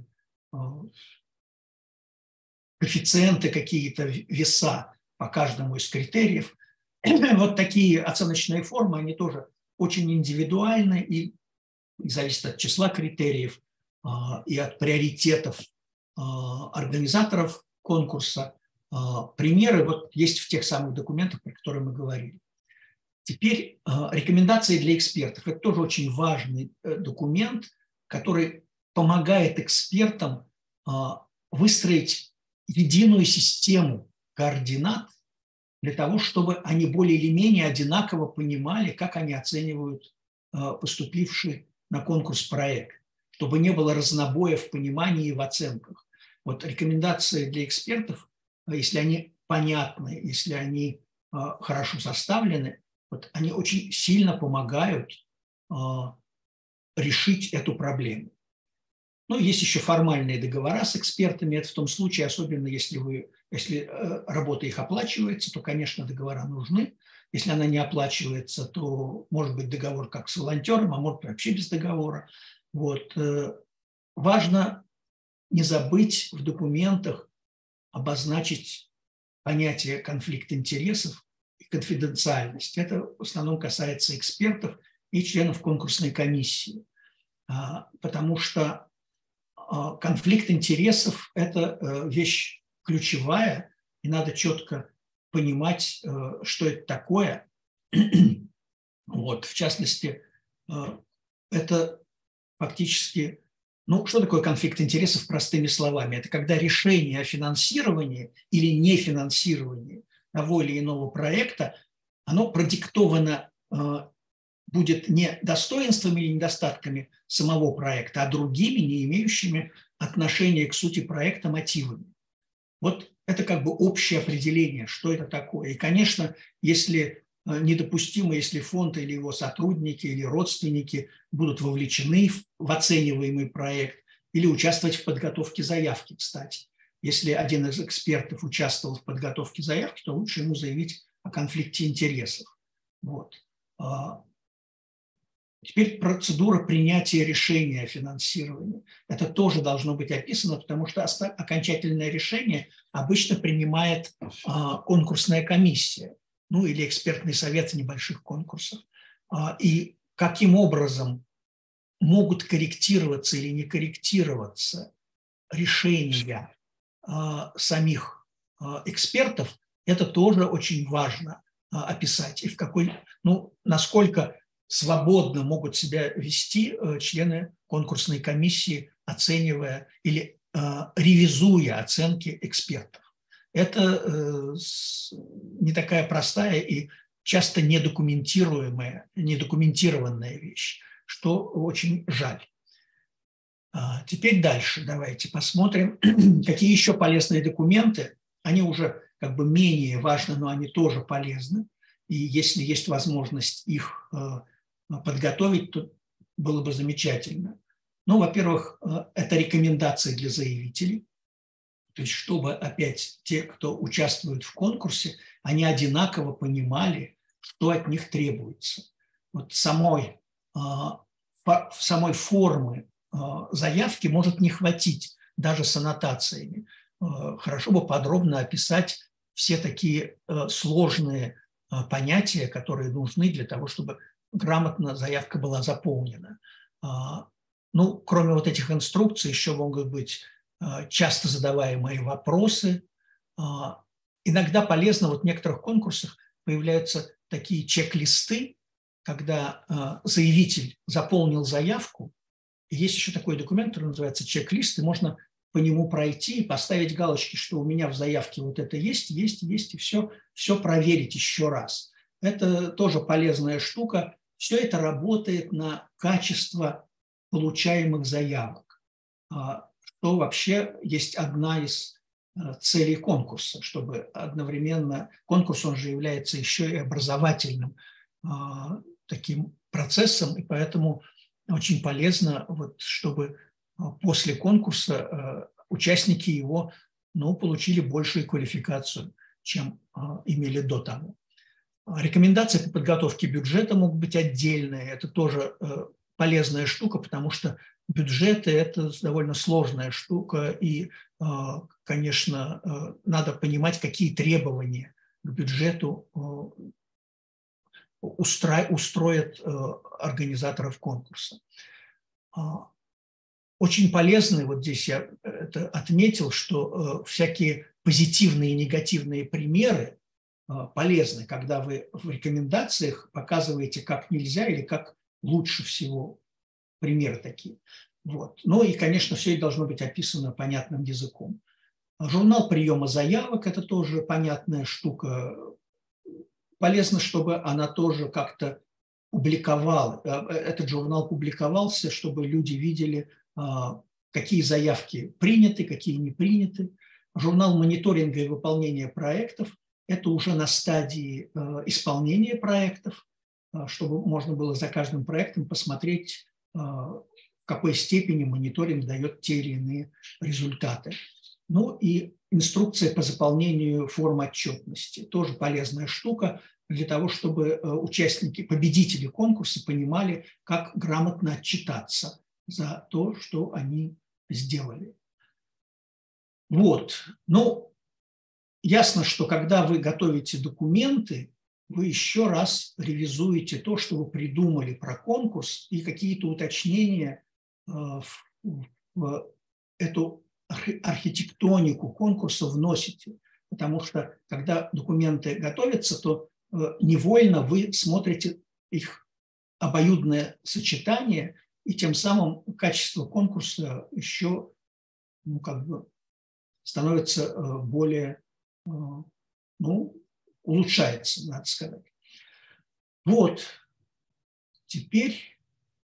коэффициенты какие-то, веса по каждому из критериев. Вот такие оценочные формы, они тоже очень индивидуальны и зависят от числа критериев и от приоритетов организаторов конкурса. Примеры вот есть в тех самых документах, про которые мы говорили. Теперь рекомендации для экспертов. Это тоже очень важный документ, который помогает экспертам выстроить единую систему координат для того, чтобы они более или менее одинаково понимали, как они оценивают поступивший на конкурс проект, чтобы не было разнобоя в понимании и в оценках. Вот рекомендации для экспертов, если они понятны, если они э, хорошо составлены, вот они очень сильно помогают э, решить эту проблему. Ну, есть еще формальные договора с экспертами. Это в том случае, особенно если, вы, если э, работа их оплачивается, то, конечно, договора нужны. Если она не оплачивается, то может быть договор как с волонтером, а может вообще без договора. Вот. Важно не забыть в документах обозначить понятие конфликта интересов и конфиденциальность. Это в основном касается экспертов и членов конкурсной комиссии, потому что конфликт интересов – это вещь ключевая, и надо четко понимать, что это такое. Вот, в частности, это фактически, ну, что такое конфликт интересов простыми словами? Это когда решение о финансировании или нефинансировании того или иного проекта, оно продиктовано будет не достоинствами или недостатками самого проекта, а другими, не имеющими отношения к сути проекта мотивами. Вот это как бы общее определение, что это такое. И, конечно, если недопустимо, если фонд или его сотрудники или родственники будут вовлечены в оцениваемый проект или участвовать в подготовке заявки, кстати. Если один из экспертов участвовал в подготовке заявки, то лучше ему заявить о конфликте интересов. Вот. Теперь процедура принятия решения о финансировании. Это тоже должно быть описано, потому что окончательное решение обычно принимает конкурсная комиссия, ну или экспертный совет небольших конкурсов. И каким образом могут корректироваться или не корректироваться решения самих экспертов, это тоже очень важно описать. И в какой, ну, насколько свободно могут себя вести члены конкурсной комиссии, оценивая или ревизуя оценки экспертов. Это не такая простая и часто недокументируемая, недокументированная вещь, что очень жаль. Теперь дальше давайте посмотрим, какие еще полезные документы. Они уже как бы менее важны, но они тоже полезны. И если есть возможность их подготовить, то было бы замечательно. Ну, во-первых, это рекомендации для заявителей. То есть чтобы опять те, кто участвует в конкурсе, они одинаково понимали, что от них требуется. Вот самой, самой формы заявки может не хватить даже с аннотациями. Хорошо бы подробно описать все такие сложные понятия, которые нужны для того, чтобы грамотно заявка была заполнена. Ну, кроме вот этих инструкций, еще могут быть часто задаваемые вопросы. Иногда полезно, вот в некоторых конкурсах появляются такие чек-листы, когда заявитель заполнил заявку, и есть еще такой документ, который называется чек-лист, и можно по нему пройти и поставить галочки, что у меня в заявке вот это есть, есть, есть, и все, все проверить еще раз. Это тоже полезная штука. Все это работает на качество получаемых заявок, что вообще есть одна из целей конкурса, чтобы одновременно конкурс, он же является еще и образовательным таким процессом, и поэтому очень полезно, вот, чтобы после конкурса участники его, ну, получили большую квалификацию, чем имели до того. Рекомендации по подготовке бюджета могут быть отдельные. Это тоже полезная штука, потому что бюджеты – это довольно сложная штука, и, конечно, надо понимать, какие требования к бюджету устроят организаторов конкурса. Очень полезно, вот здесь я это отметил, что всякие позитивные и негативные примеры полезны, когда вы в рекомендациях показываете, как нельзя или как лучше всего, примеры такие. Вот. Ну и, конечно, все это должно быть описано понятным языком. Журнал приема заявок – это тоже понятная штука. Полезно, чтобы она тоже как-то публиковала, этот журнал публиковался, чтобы люди видели, какие заявки приняты, какие не приняты. Журнал мониторинга и выполнения проектов – это уже на стадии исполнения проектов, чтобы можно было за каждым проектом посмотреть, в какой степени мониторинг дает те или иные результаты. Ну и инструкция по заполнению форм отчетности. Тоже полезная штука для того, чтобы участники, победители конкурса понимали, как грамотно отчитаться за то, что они сделали. Вот. Ну, ясно, что когда вы готовите документы, вы еще раз ревизуете то, что вы придумали про конкурс, и какие-то уточнения в, в эту архитектонику конкурса вносите. Потому что, когда документы готовятся, то невольно вы смотрите их обоюдное сочетание, и тем самым качество конкурса еще, ну, как бы становится более, ну, улучшается, надо сказать. Вот. Теперь,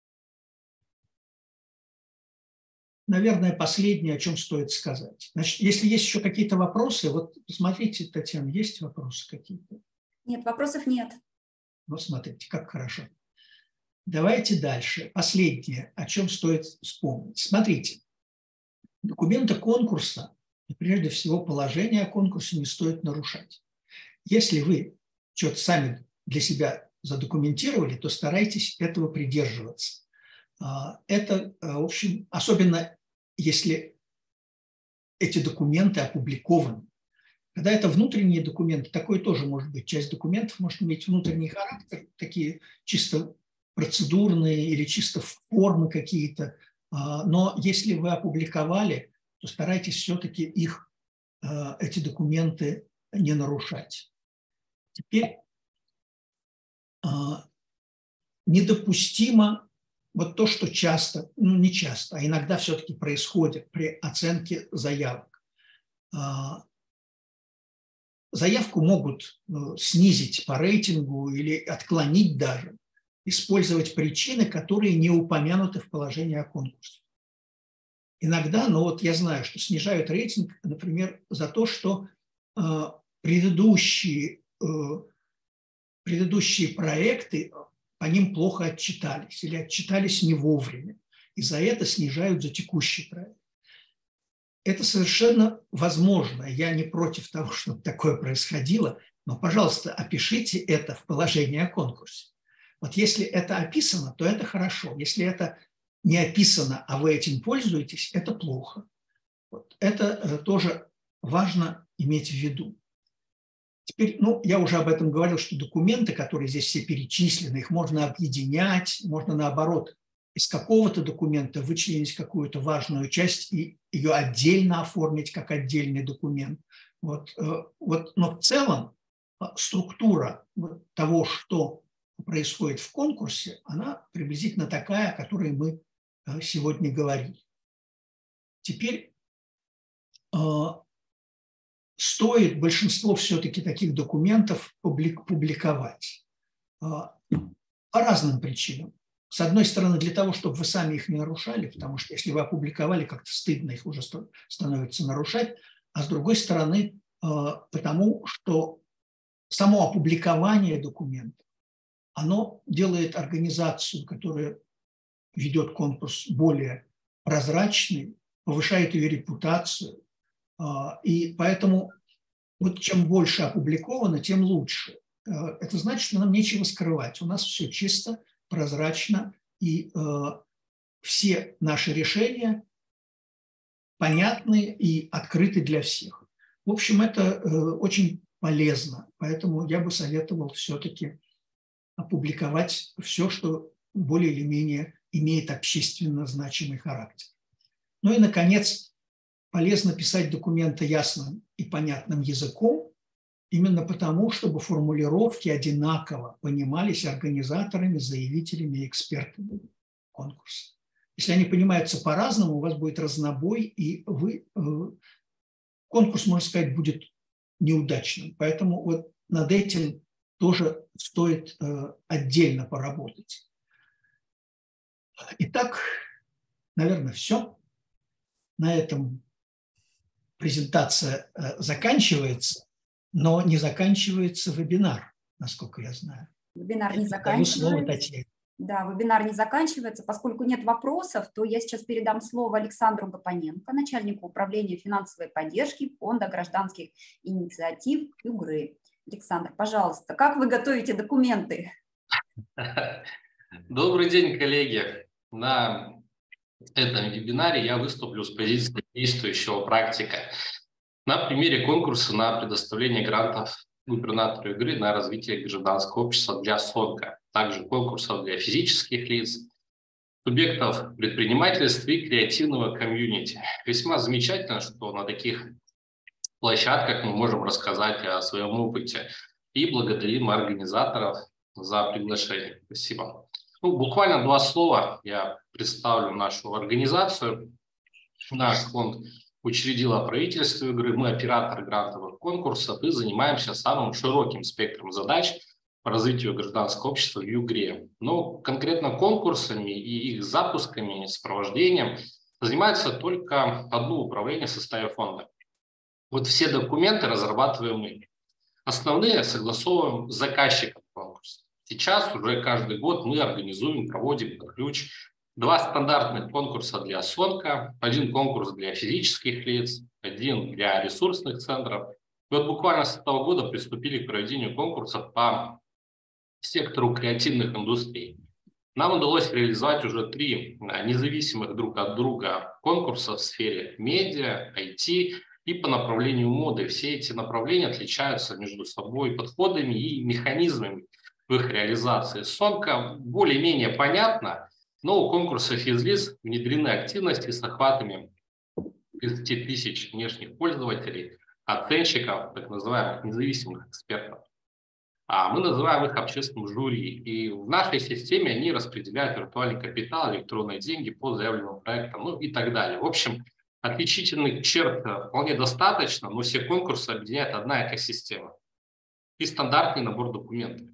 наверное, последнее, о чем стоит сказать. Значит, если есть еще какие-то вопросы, вот посмотрите, Татьяна, есть вопросы какие-то? Нет, вопросов нет. Ну, смотрите, как хорошо. Давайте дальше. Последнее, о чем стоит вспомнить. Смотрите, документы конкурса, и прежде всего положение о конкурсе, не стоит нарушать. Если вы что-то сами для себя задокументировали, то старайтесь этого придерживаться. Это, в общем, особенно если эти документы опубликованы. Когда это внутренние документы, такое тоже может быть. Часть документов может иметь внутренний характер, такие чисто процедурные или чисто формы какие-то. Но если вы опубликовали, то старайтесь все-таки их, эти документы не нарушать. Теперь недопустимо вот то, что часто, ну не часто, а иногда все-таки происходит при оценке заявок. Заявку могут снизить по рейтингу или отклонить даже, использовать причины, которые не упомянуты в положении о конкурсе. Иногда, но вот я знаю, что снижают рейтинг, например, за то, что предыдущие, предыдущие проекты, по ним плохо отчитались или отчитались не вовремя. И за это снижают за текущий проект. это совершенно возможно. Я не против того, чтобы такое происходило, но, пожалуйста, опишите это в положении о конкурсе. Вот если это описано, то это хорошо. Если это не описано, а вы этим пользуетесь, это плохо. Вот. Это тоже важно иметь в виду. Теперь, ну, я уже об этом говорил, что документы, которые здесь все перечислены, их можно объединять, можно наоборот из какого-то документа вычленить какую-то важную часть и ее отдельно оформить как отдельный документ. Вот, вот, но в целом структура того, что происходит в конкурсе, она приблизительно такая, о которой мы сегодня говорили. Теперь стоит большинство все-таки таких документов публиковать по разным причинам. С одной стороны, для того, чтобы вы сами их не нарушали, потому что если вы опубликовали, как-то стыдно их уже становится нарушать, а с другой стороны, потому что само опубликование документов, оно делает организацию, которая ведет конкурс, более прозрачной, повышает ее репутацию. И поэтому вот чем больше опубликовано, тем лучше. Это значит, что нам нечего скрывать. У нас все чисто, прозрачно, и все наши решения понятны и открыты для всех. В общем, это очень полезно. Поэтому я бы советовал все-таки опубликовать все, что более или менее имеет общественно значимый характер. Ну и, наконец, полезно писать документы ясным и понятным языком, именно потому, чтобы формулировки одинаково понимались организаторами, заявителями и экспертами конкурса. Если они понимаются по-разному, у вас будет разнобой, и вы, конкурс, можно сказать, будет неудачным. Поэтому вот над этим тоже стоит отдельно поработать. Итак, наверное, все. На этом презентация заканчивается, но не заканчивается вебинар, насколько я знаю. Вебинар не заканчивается. Слово Татьяне. Да, вебинар не заканчивается. Поскольку нет вопросов, то я сейчас передам слово Александру Гапоненко, начальнику управления финансовой поддержки Фонда гражданских инициатив ЮГРы. Александр, пожалуйста, как вы готовите документы? Добрый день, коллеги. На этом вебинаре я выступлю с позиции действующего практика на примере конкурса на предоставление грантов губернатору ЮГРы на развитие гражданского общества для СОНКа, также конкурсов для физических лиц, субъектов предпринимательства и креативного комьюнити. Весьма замечательно, что на таких площадках мы можем рассказать о своем опыте, и благодарим организаторов за приглашение. Спасибо. Ну, буквально два слова я представлю нашу организацию. Наш фонд учредило правительство ЮГРы, мы оператор грантовых конкурсов и занимаемся самым широким спектром задач по развитию гражданского общества в ЮГРе. Но конкретно конкурсами и их запусками, сопровождением занимается только одно управление в составе фонда. Вот все документы разрабатываем мы. Основные согласовываем с заказчиком конкурса. Сейчас уже каждый год мы организуем, проводим под ключ два стандартных конкурса для СОНКа, один конкурс для физических лиц, один для ресурсных центров. И вот буквально с этого года приступили к проведению конкурсов по сектору креативных индустрий. Нам удалось реализовать уже три независимых друг от друга конкурса в сфере медиа, ай ти и по направлению моды. Все эти направления отличаются между собой подходами и механизмами в их реализации. СОНКа более-менее понятно, но у конкурса физлиц внедрены активности с охватами тридцати тысяч внешних пользователей, оценщиков, так называемых независимых экспертов. А мы называем их общественным жюри. И в нашей системе они распределяют виртуальный капитал, электронные деньги по заявленным проектам, ну и так далее. В общем, отличительных черт вполне достаточно, но все конкурсы объединяет одна экосистема и стандартный набор документов.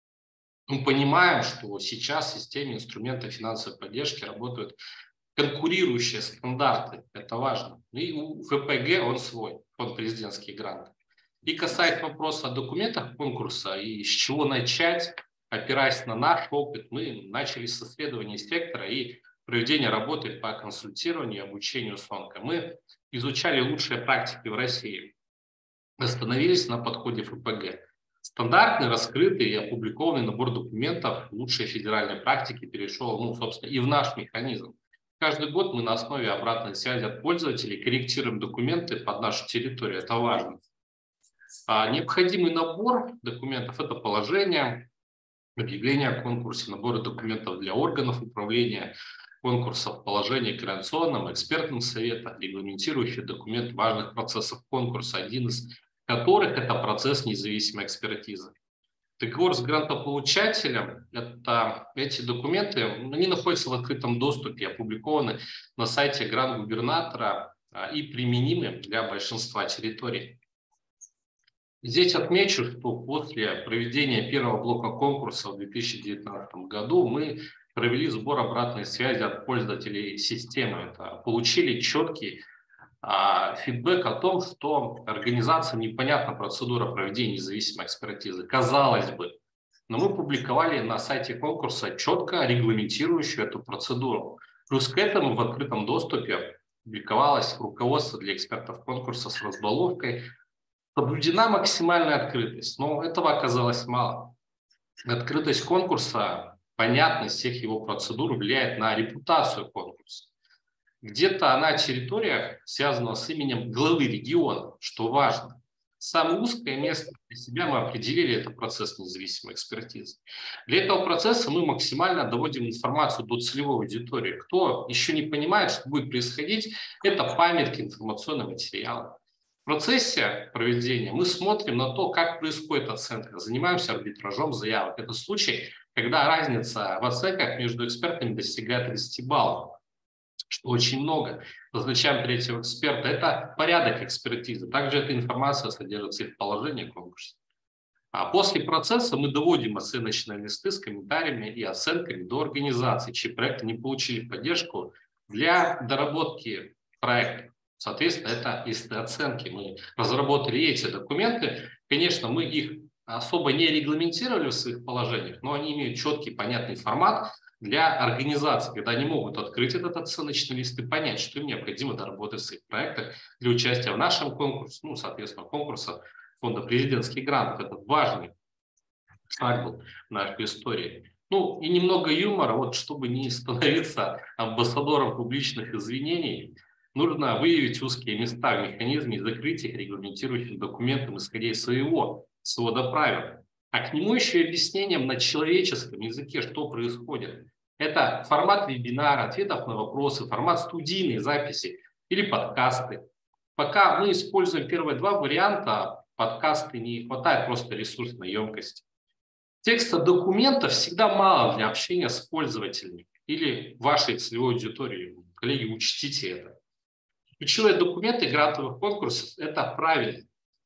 Мы понимаем, что сейчас в системе инструментов финансовой поддержки работают конкурирующие стандарты. Это важно. И у эф пэ гэ он свой, фонд президентские гранты. И касается вопроса о документах конкурса и с чего начать, опираясь на наш опыт, мы начали с исследования сектора и проведения работы по консультированию и обучению СОНКа. Мы изучали лучшие практики в России, остановились на подходе эф пэ гэ. Стандартный, раскрытый и опубликованный набор документов лучшей федеральной практики перешел, ну, собственно, и в наш механизм. Каждый год мы на основе обратной связи от пользователей корректируем документы под нашу территорию. Это важно. А необходимый набор документов – это положение, объявление о конкурсе, наборы документов для органов управления конкурсов, положение координационным, экспертным советам, регламентирующие документ важных процессов конкурса, один из которых – это процесс независимой экспертизы. Договор с грантополучателем, это, эти документы, они находятся в открытом доступе, опубликованы на сайте грант-губернатора и применимы для большинства территорий. Здесь отмечу, что после проведения первого блока конкурса в две тысячи девятнадцатом году мы провели сбор обратной связи от пользователей системы. Это получили четкий а, фидбэк о том, что организациям непонятна процедура проведения независимой экспертизы. Казалось бы, но мы публиковали на сайте конкурса четко регламентирующую эту процедуру. Плюс к этому в открытом доступе публиковалось руководство для экспертов конкурса с разбаловкой. Соблюдена максимальная открытость, но этого оказалось мало. Открытость конкурса, понятность всех его процедур влияет на репутацию конкурса. Где-то на территориях, связанных с именем главы региона, что важно. Самое узкое место для себя мы определили – это процесс независимой экспертизы. Для этого процесса мы максимально доводим информацию до целевой аудитории. Кто еще не понимает, что будет происходить, это памятки, информационные материалы. В процессе проведения мы смотрим на то, как происходит оценка, занимаемся арбитражом заявок. Это случай, когда разница в оценках между экспертами достигает тридцати баллов, что очень много. Назначаем третьего эксперта. Это порядок экспертизы. Также эта информация содержится и в положении конкурса. А после процесса мы доводим оценочные листы с комментариями и оценками до организаций, чьи проекты не получили поддержку для доработки проекта. Соответственно, это листы оценки. Мы разработали эти документы. Конечно, мы их особо не регламентировали в своих положениях, но они имеют четкий, понятный формат для организации, когда они могут открыть этот оценочный лист и понять, что им необходимо доработать в своих проектах для участия в нашем конкурсе, ну, соответственно, конкурса фонда президентских грантов. Это важный шаг был в нашей истории. Ну, и немного юмора, вот чтобы не становиться амбассадором публичных извинений, нужно выявить узкие места в механизме и закрыть их регламентирующим документом, исходя из своего свода правил. А к нему еще и объяснением на человеческом языке, что происходит. Это формат вебинара, ответов на вопросы, формат студийной записи или подкасты. Пока мы используем первые два варианта, подкасты не хватает просто ресурсной емкости. Текста документов всегда мало для общения с пользователями или вашей целевой аудиторией. Коллеги, учтите это. Ключевые документы грантовых конкурсов – это правильно.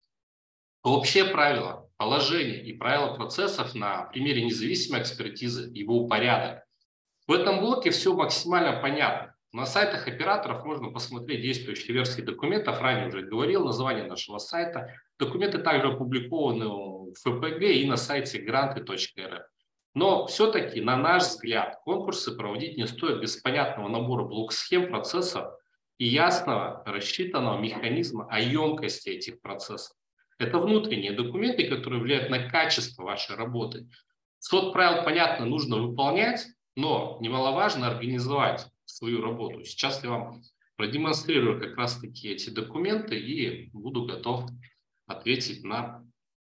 Общее правило, положение и правила процессов на примере независимой экспертизы, его порядок. В этом блоке все максимально понятно. На сайтах операторов можно посмотреть действующие версии документов. Ранее уже говорил, название нашего сайта. Документы также опубликованы в эф пэ гэ и на сайте гранты точка эр эф. Но все-таки, на наш взгляд, конкурсы проводить не стоит без понятного набора блок-схем, процессов и ясного, рассчитанного механизма о емкости этих процессов. Это внутренние документы, которые влияют на качество вашей работы. Свод правил, понятно, нужно выполнять, но немаловажно организовать свою работу. Сейчас я вам продемонстрирую как раз-таки эти документы и буду готов ответить на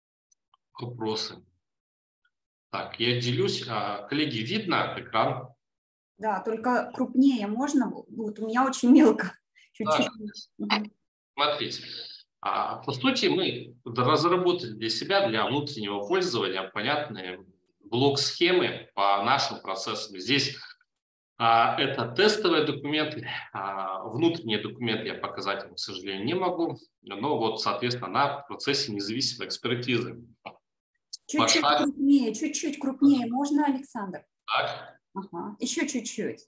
вопросы. Так, я делюсь. Коллеги, видно экран? Да, только крупнее можно? Вот у меня очень мелко. Чуть-чуть. Да. Смотрите. А, по сути, мы разработали для себя, для внутреннего пользования понятные блок-схемы по нашим процессам. Здесь а, это тестовые документы, а, внутренние документы я показать вам, к сожалению, не могу, но вот, соответственно, на процессе независимой экспертизы. Чуть-чуть Пошаг... крупнее, чуть-чуть крупнее можно, Александр? Так. Ага. Еще чуть-чуть.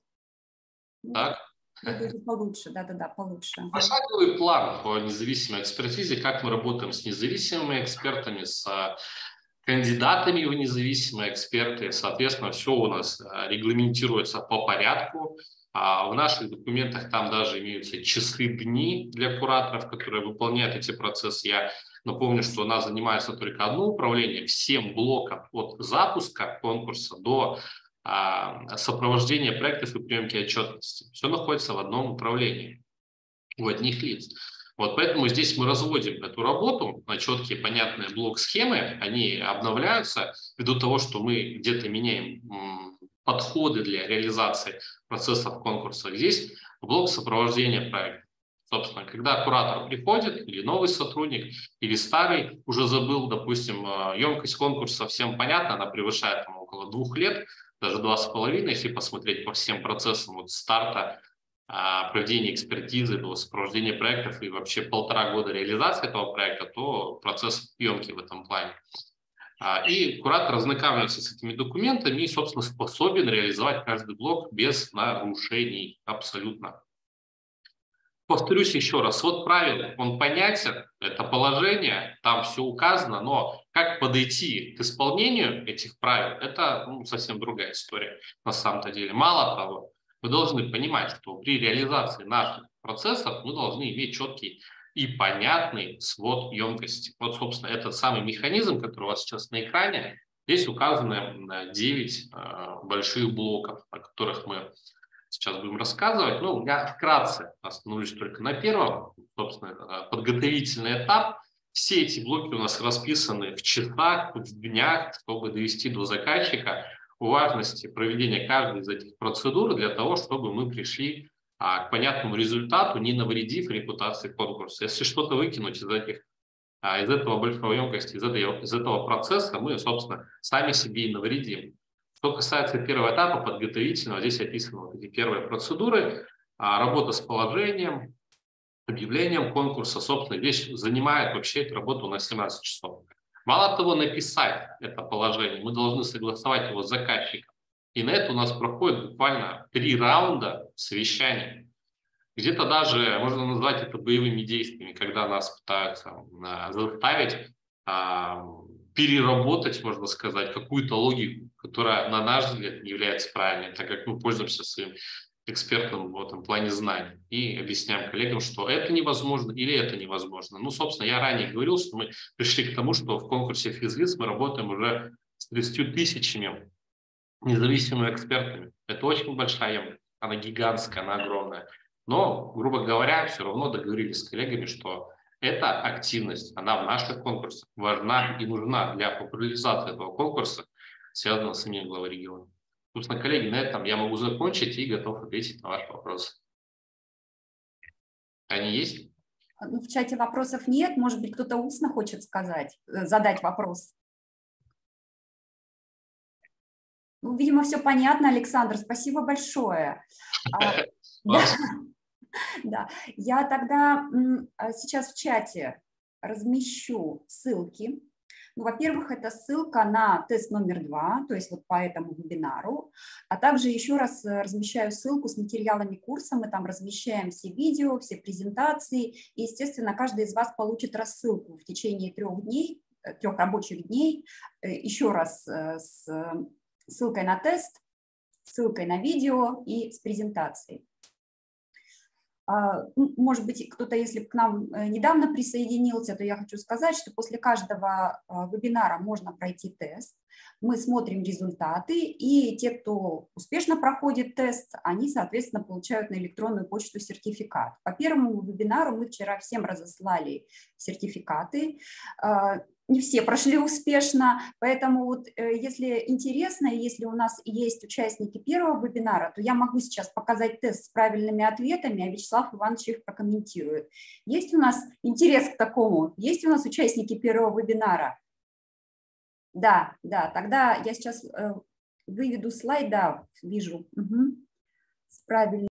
Так. Это получше, да-да-да, получше. Пошаговый план по независимой экспертизе, как мы работаем с независимыми экспертами, с кандидатами в независимые эксперты. Соответственно, все у нас регламентируется по порядку. А в наших документах там даже имеются часы, дни для кураторов, которые выполняют эти процессы. Я напомню, что у нас занимается только одно управление, всем блоком от запуска конкурса до а, сопровождения проектов и приемки отчетности. Все находится в одном управлении у одних лиц. Вот поэтому здесь мы разводим эту работу на четкие, понятные блок-схемы, они обновляются ввиду того, что мы где-то меняем подходы для реализации процессов конкурса. Здесь блок сопровождения проекта. Собственно, когда куратор приходит, или новый сотрудник, или старый, уже забыл, допустим, емкость конкурса всем понятна, она превышает там, около двух лет, даже два с половиной, если посмотреть по всем процессам от старта, проведения экспертизы до сопровождения проектов и вообще полтора года реализации этого проекта, то процесс съемки в этом плане. И куратор ознакомивается с этими документами и, собственно, способен реализовать каждый блок без нарушений абсолютно. Повторюсь еще раз, вот правило, он понятен, это положение, там все указано, но как подойти к исполнению этих правил, это ну, совсем другая история на самом-то деле. Мало того, вы должны понимать, что при реализации наших процессов мы должны иметь четкий и понятный свод емкости. Вот, собственно, этот самый механизм, который у вас сейчас на экране, здесь указаны девять э, больших блоков, о которых мы сейчас будем рассказывать. Ну, я вкратце остановлюсь только на первом, собственно, подготовительный этап. Все эти блоки у нас расписаны в часах, в днях, чтобы довести до заказчика важности проведения каждой из этих процедур для того, чтобы мы пришли а, к понятному результату, не навредив репутации конкурса. Если что-то выкинуть из, этих, а, из этого большой емкости, из, этой, из этого процесса, мы, собственно, сами себе и навредим. Что касается первого этапа подготовительного, здесь описаны вот эти первые процедуры, а, работа с положением, объявлением конкурса, собственно, здесь занимает вообще эту работу на семнадцать часов. Мало того, написать это положение, мы должны согласовать его с заказчиком. И на это у нас проходит буквально три раунда совещаний. Где-то даже можно назвать это боевыми действиями, когда нас пытаются а, заставить а, переработать, можно сказать, какую-то логику, которая, на наш взгляд, не является правильной, так как мы пользуемся своим экспертным в этом плане знаний и объясняем коллегам, что это невозможно или это невозможно. Ну, собственно, я ранее говорил, что мы пришли к тому, что в конкурсе физлиц мы работаем уже с тридцатью тысячами независимыми экспертами. Это очень большая емкость, она гигантская, она огромная. Но, грубо говоря, все равно договорились с коллегами, что эта активность, она в наших конкурсах важна и нужна для популяризации этого конкурса, связанного с именем главы региона. Собственно, коллеги, на этом я могу закончить и готов ответить на ваши вопросы. Они есть? Ну, в чате вопросов нет. Может быть, кто-то устно хочет сказать, задать вопрос? Ну, видимо, все понятно, Александр. Спасибо большое. Да, я тогда сейчас в чате размещу ссылки. Ну, во-первых, это ссылка на тест номер два, то есть вот по этому вебинару, а также еще раз размещаю ссылку с материалами курса, мы там размещаем все видео, все презентации, и, естественно, каждый из вас получит рассылку в течение трех дней, трех рабочих дней, еще раз с ссылкой на тест, ссылкой на видео и с презентацией. Может быть, кто-то, если к нам недавно присоединился, то я хочу сказать, что после каждого вебинара можно пройти тест. Мы смотрим результаты, и те, кто успешно проходит тест, они, соответственно, получают на электронную почту сертификат. По первому вебинару мы вчера всем разослали сертификаты. Не все прошли успешно, поэтому вот если интересно, если у нас есть участники первого вебинара, то я могу сейчас показать тест с правильными ответами, а Вячеслав Иванович их прокомментирует. Есть у нас интерес к такому? Есть у нас участники первого вебинара? Да, да, тогда я сейчас выведу слайд, да, вижу. Угу. С правильными